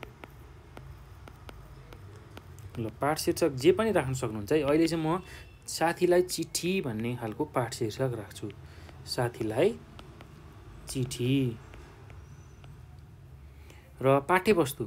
S1: ल पाठ शीर्षक जे पनि राख्न सक्नुहुन्छ है। अहिले चाहिँ म साथीलाई चिठी भन्ने खालको पाठ शीर्षक राख्छु। साथीलाई चिठी। र पाठ्यवस्तु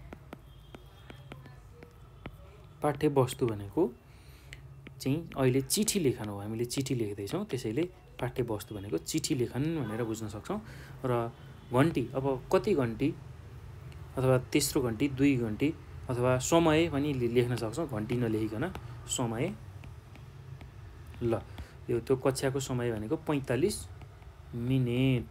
S1: पाठ्यवस्तु भनेको चाहिँ अहिले चिठी लेखन हो। हामीले चिठी लेख्दैछौँ, त्यसैले पाठ्यवस्तु भनेको चिठी लेखन भनेर बुझ्न सक्छौँ। र घन्टी, अब कति घन्टी अथवा तेस्रो घन्टी, दुई घन्टी अथवा समय पनि लेख्न सक्छौँ, घन्टी नलेखिकन समय। ल यो त्यो कक्षाको समय भनेको पैँतालिस मिनेट।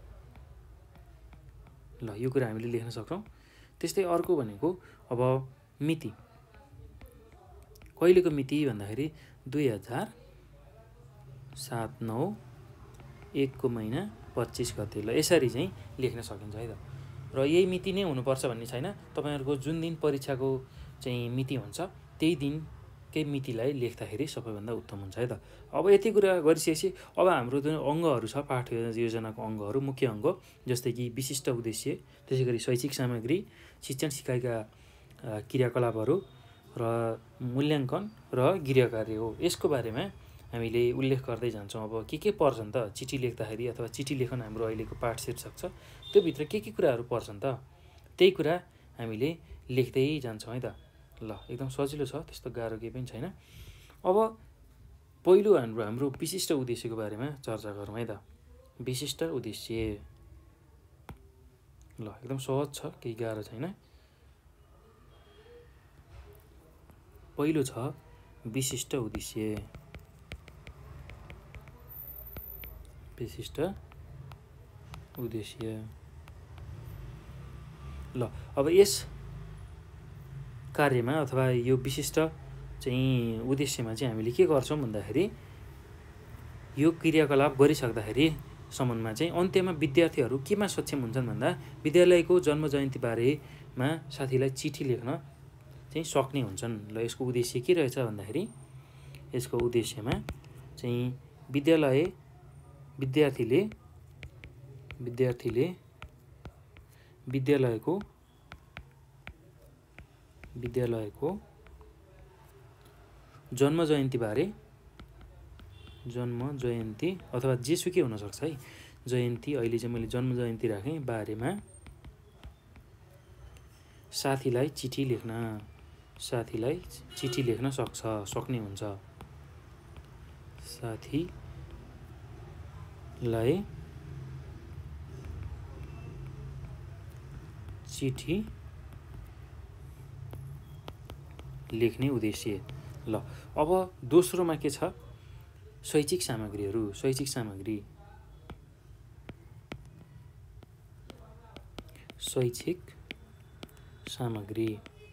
S1: ल यो कुरा हामीले लेख्न सक्छौँ। त्यस्तै अर्को भनेको अब मिति। कहिलेको मिति भन्दाखेरि दुई हजार सात नौ एकको महिना पच्चिस गते। ल यसरी चाहिँ लेख्न सकिन्छ है त। र यही मिति नै हुनुपर्छ भन्ने छैन। तपाईँहरूको जुन दिन परीक्षाको चाहिँ मिति हुन्छ त्यही दिनकै मितिलाई लेख्दाखेरि सबैभन्दा उत्तम हुन्छ है त। अब यति कुरा गरिसकेपछि अब हाम्रो जुन अङ्गहरू छ पाठ योजनाको अङ्गहरू, मुख्य अङ्ग जस्तै कि विशिष्ट उद्देश्य, त्यसै गरी शैक्षिक सामग्री, शिक्षण सिकाइका क्रियाकलापहरू र मूल्याङ्कन र गृहकार्य हो। यसको बारेमा हामीले उल्लेख गर्दै जान्छौँ। अब के के पर्छन् त चिठी लेख्दाखेरि अथवा चिठी लेखन हाम्रो अहिलेको पाठ शीर्षक छ, त्योभित्र के के कुराहरू पर्छन् त त्यही कुरा हामीले लेख्दै जान्छौँ है त। ल एकदम सजिलो छ, त्यस्तो गाह्रो केही पनि छैन। अब पहिलो हाम्रो हाम्रो विशिष्ट उद्देश्यको बारेमा चर्चा गरौँ है त। विशिष्ट उद्देश्य ल एकदम सहज छ, केही गाह्रो छैन। पहिलो छ विशिष्ट उद्देश्य। विशिष्ट उद्देश्य ल अब यस कार्यमा अथवा यो विशिष्ट चाहिँ उद्देश्यमा चाहिँ हामीले के गर्छौँ भन्दाखेरि यो क्रियाकलाप गरिसक्दाखेरि सम्ममा चाहिँ अन्त्यमा विद्यार्थीहरू केमा सक्षम हुन्छन् भन्दा विद्यालयको जन्म जयन्ती बारेमा साथीलाई चिठी लेख्न चाहिँ सक्ने हुन्छन्। ल यसको उद्देश्य के रहेछ भन्दाखेरि यसको उद्देश्यमा चाहिँ विद्यालय विद्यार्थीले विद्यार्थीले विद्यालयको विद्यालयको जन्म जयन्ती बारे जन्म जयन्ती अथवा जेसुकै हुनसक्छ है, जयन्ती अहिले चाहिँ मैले जन्म जयन्ती राखेँ, बारेमा साथीलाई चिठी लेख्न साथीलाई चिठी लेख्न सक्छ सक्ने हुन्छ। साथीलाई चिठी लेख्ने उद्देश्य। ल अब दोस्रोमा के छ, शैक्षिक सामग्रीहरू। शैक्षिक सामग्री शैक्षिक सामग्री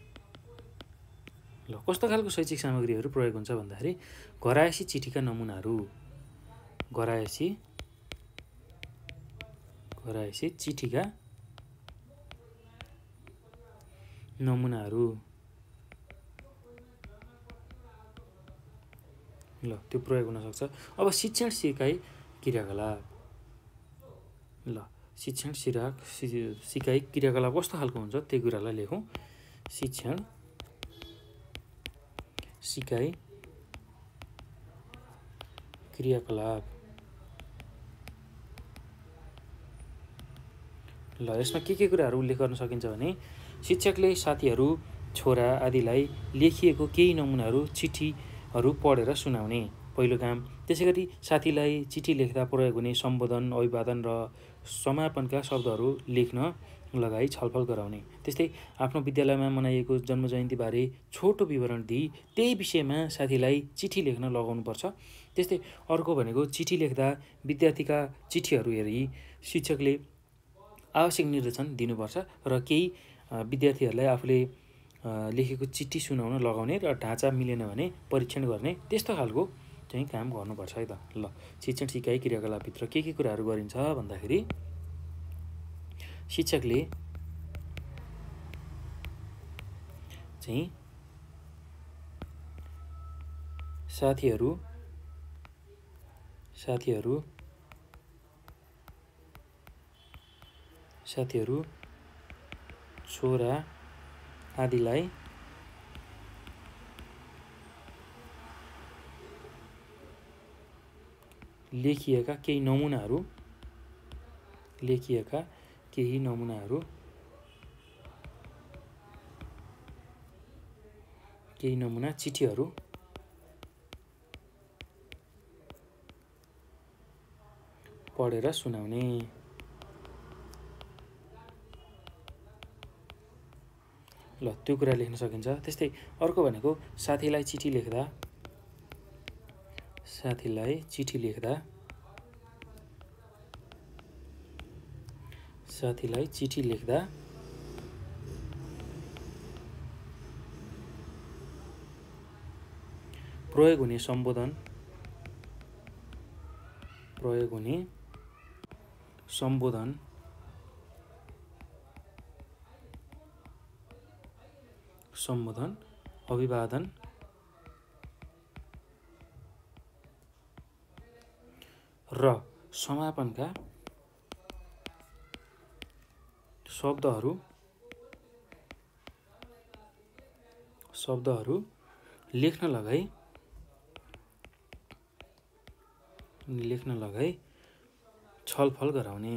S1: ल कस्तो खालको शैक्षिक सामग्रीहरू प्रयोग हुन्छ भन्दाखेरि घरायसी चिठीका नमुनाहरू। घरायसी घरायसी चिठीका नमुनाहरू ल त्यो प्रयोग हुन सक्छ। अब शिक्षण सिकाइ क्रियाकलाप। ल शिक्षण सिराक सिकाइ क्रियाकलाप कस्तो खालको हुन्छ त्यही कुरालाई लेखौँ। शिक्षण सिकाइ क्रियाकलाप। ल यसमा के के कुराहरू उल्लेख गर्न सकिन्छ भने शिक्षकले साथीहरू, छोरा आदिलाई लेखिएको केही नमुनाहरू चिठीहरू पढेर सुनाउने पहिलो काम। त्यसै गरी साथीलाई चिठी लेख्दा प्रयोग हुने सम्बोधन, अभिवादन र समापनका शब्दहरू लेख्न लगाई छलफल गराउने। त्यस्तै आफ्नो विद्यालयमा मनाइएको जन्म जयन्तीबारे छोटो विवरण दिई त्यही विषयमा साथीलाई चिठी लेख्न लगाउनुपर्छ। त्यस्तै अर्को भनेको चिठी लेख्दा विद्यार्थीका चिठीहरू हेरी शिक्षकले आवश्यक निर्देशन दिनुपर्छ र केही विद्यार्थीहरूलाई आफूले लेखेको चिठी सुनाउन लगाउने र ढाँचा मिलेन भने परीक्षण गर्ने त्यस्तो खालको चाहिँ काम गर्नुपर्छ है त। ल शिक्षण सिकाइ क्रियाकलापभित्र के के कुराहरू गरिन्छ भन्दाखेरि शिक्षकले चाहिँ साथीहरू साथीहरू साथीहरू छोरा आदिलाई लेखिएका केही नमुनाहरू लेखिएका केही नमुनाहरू केही नमुना चिठीहरू पढेर सुनाउने। ल त्यो कुरा लेख्न सकिन्छ। त्यस्तै अर्को भनेको साथीलाई चिठी लेख्दा साथीलाई चिठी लेख्दा साथीलाई चिठी लेख्दा प्रयोग हुने सम्बोधन प्रयोग हुने सम्बोधन सम्बोधन अभिवादन र समापनका शब्दहरू शब्दहरू लेख्न लगाई लेख्न लगाई छलफल गराउने।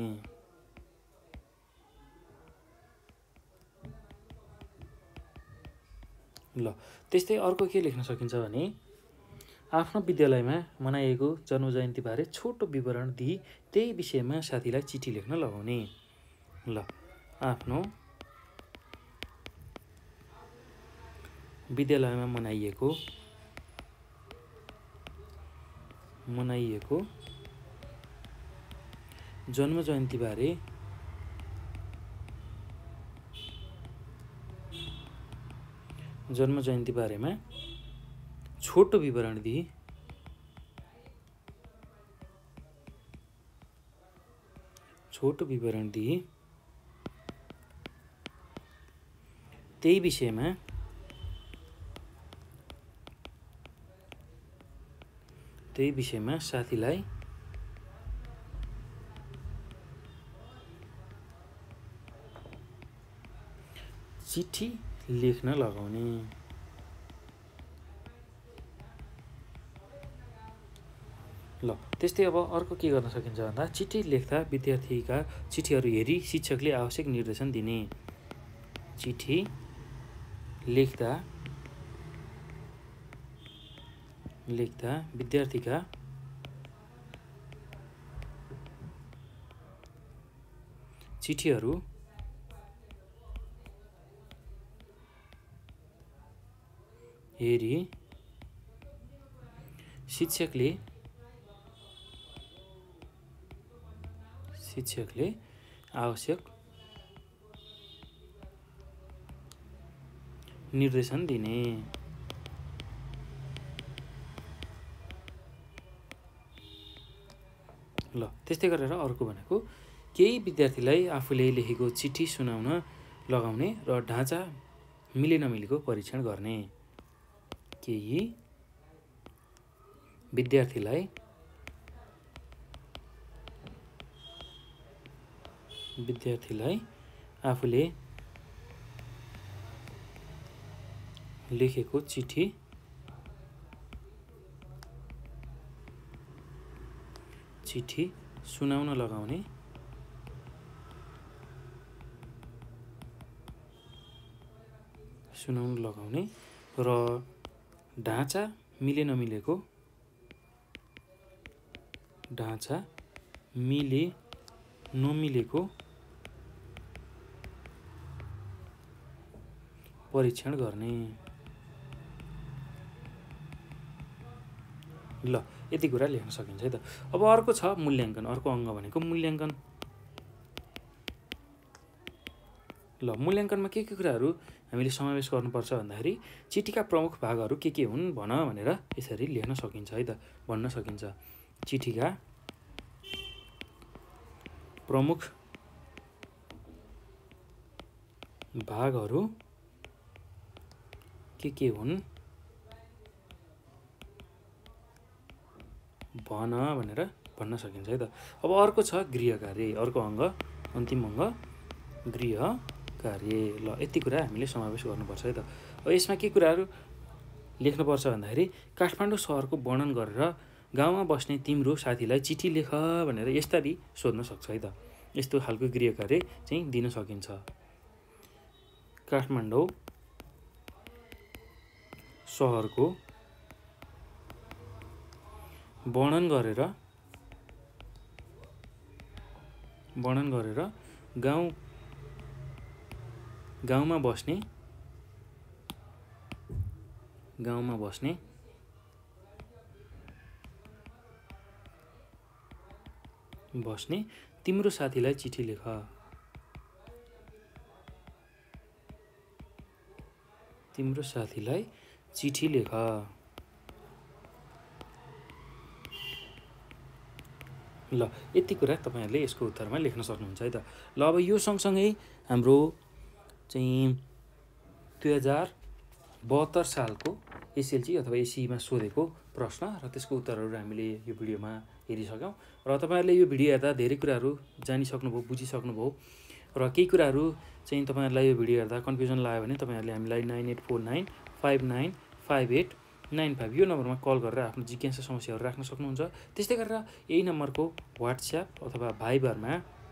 S1: ल त्यस्तै अर्को के लेख्न सकिन्छ भने आफ्नो विद्यालयमा मनाइएको जन्मजयन्तीबारे छोटो विवरण दिई त्यही विषयमा साथीलाई चिठी लेख्न लगाउने। ल आफ्नो विद्यालयमा मनाइएको मनाइएको जन्मजयन्तीबारे जन्मजयन्ती बारेमा छोटो विवरण दिई छोटो विवरण दिई त्यही विषयमा त्यही विषयमा साथीलाई चिठी लेख्न लगाउने। ल त्यस्तै अब अर्को के गर्न सकिन्छ भन्दा चिठी लेख्दा विद्यार्थीका चिठीहरू हेरी शिक्षकले आवश्यक निर्देशन दिने। चिठी लेख्दा लेख्दा विद्यार्थीका चिठीहरू हेरी शिक्षकले शिक्षकले आवश्यक निर्देशन दिने। ल त्यस्तै गरेर अर्को भनेको केही विद्यार्थीलाई आफूले लेखेको चिठी सुनाउन लगाउने र ढाँचा मिले नमिलेको परीक्षण गर्ने। केही विद्यार्थीलाई विद्यार्थीलाई आफूले लेखेको चिठी चिठी सुनाउन लगाउने सुनाउन लगाउने र ढाँचा मिले नमिलेको ढाँचा मिले नमिलेको परीक्षण गर्ने। ल यति कुरा लेख्न सकिन्छ है त। अब अर्को छ मूल्याङ्कन। अर्को अङ्ग भनेको मूल्याङ्कन। ल मूल्याङ्कनमा के के कुराहरू हामीले समावेश गर्नुपर्छ भन्दाखेरि चिठीका प्रमुख भागहरू के के हुन् भन भनेर यसरी लेख्न सकिन्छ है त, भन्न सकिन्छ। चिठीका प्रमुख भागहरू के के हुन् भन भनेर भन्न सकिन्छ है त। अब अर्को छ गृह कार्य, अर्को अङ्ग, अन्तिम अङ्ग गृह कार्य। ल यति कुरा हामीले समावेश गर्नुपर्छ है त। अब यसमा के कुराहरू लेख्नुपर्छ भन्दाखेरि काठमाडौँ सहरको वर्णन गरेर गाउँमा बस्ने तिम्रो साथीलाई चिठी लेख भनेर यसरी सोध्न सक्छ है त। यस्तो खालको गृह कार्य चाहिँ दिन सकिन्छ। काठमाडौँ सहरको वर्णन गरेर वर्णन गरेर गाउँ गाउँमा बस्ने गाउँमा बस्ने बस्ने तिम्रो साथीलाई चिठी लेख। तिम्रो साथीलाई चिठी लेख। ल यति कुरा तपाईहरुले यसको उत्तरमा लेख्न सक्नुहुन्छ है त। ल अब यो सँगसँगै हाम्रो चाहिँ दुई हजार बहत्तर सालको एसएलसी अथवा एससीमा सोधेको प्रश्न र त्यसको उत्तरहरू हामीले यो भिडियोमा हेरिसक्यौँ र तपाईहरुले यो भिडियो हेर्दा धेरै कुराहरू जानिसक्नुभयो, बुझिसक्नुभयो र केही कुराहरू चाहिँ तपाईहरुलाई यो भिडियो हेर्दा कन्फ्युजन लाग्यो भने तपाईहरुले हामीलाई nine eight four nine five nine five eight nine five यो नम्बरमा कल गरेर आफ्नो जिज्ञासा समस्याहरू राख्न सक्नुहुन्छ। त्यस्तै गरेर यही नम्बरको व्हाट्सएप अथवा भाइबरमा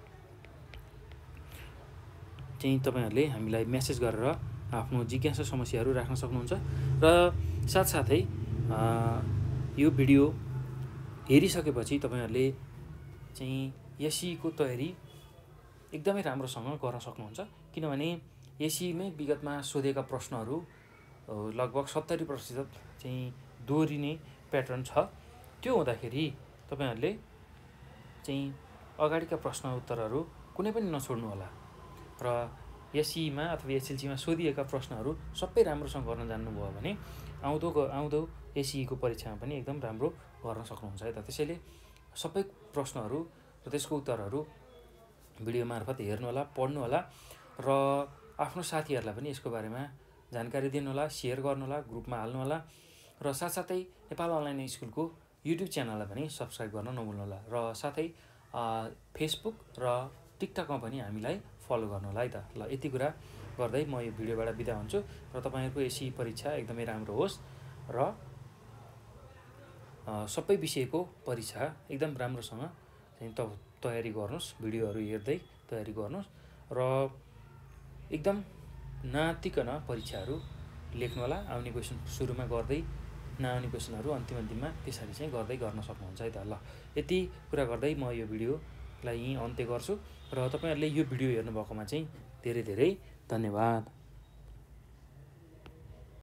S1: चाहिँ तपाईहरुले हामीलाई मेसेज गरेर आफ्नो जिज्ञासा समस्याहरू राख्न सक्नुहुन्छ र साथसाथै यो भिडियो हेरिसकेपछि तपाईहरुले चाहिँ एससीको तयारी एकदमै राम्रोसँग गर्न सक्नुहुन्छ। किनभने एससीमै विगतमा सोधेका प्रश्नहरू लगभग सत्तरी प्रतिशत चाहिँ दोहोरिने प्याटर्न छ। त्यो हुँदाखेरि तपाईहरुले चाहिँ अगाडिका प्रश्न उत्तरहरू कुनै पनि नछोड्नु होला र एससीमा अथवा एसएलसीमा सोधिएका प्रश्नहरू सबै राम्रोसँग गर्न जान्नुभयो भने आउँदो आउँदो एससीको परीक्षामा पनि एकदम राम्रो गर्न सक्नुहुन्छ है त। त्यसैले सबै प्रश्नहरू र त्यसको उत्तरहरू भिडियो मार्फत हेर्नु होला, पढ्नु होला र आफ्नो साथीहरूलाई पनि यसको बारेमा जानकारी दिनु होला, सेयर गर्नु होला, ग्रुपमा हाल्नु होला र साथसाथै नेपाल अनलाइन स्कुलको युट्युब च्यानललाई पनि सब्स्क्राइब गर्न नभुल्नु होला र साथै फेसबुक र टिकटकमा पनि हामीलाई फलो गर्नु होला है त। ल यति कुरा गर्दै म यो भिडियोबाट बिदा हुन्छु र तपाईहरुको एससी परीक्षा एकदमै राम्रो होस् र सबै विषयको परीक्षा एकदम राम्रोसँग चाहिँ त तयारी गर्नुस्, भिडियोहरू हेर्दै तयारी गर्नुस् र एकदम नातिकन परीक्षाहरू लेख्नु होला। आउने क्वेसन सुरुमा गर्दै नआउने क्वेसनहरू अन्तिम अन्तिममा त्यसरी चाहिँ गर्दै गर्न सक्नुहुन्छ है त। ल यति कुरा गर्दै म यो भिडियोलाई यहीँ अन्त्य गर्छु र तपाईहरुले यो भिडियो हेर्नुभएकोमा चाहिँ धेरै धेरै धन्यवाद।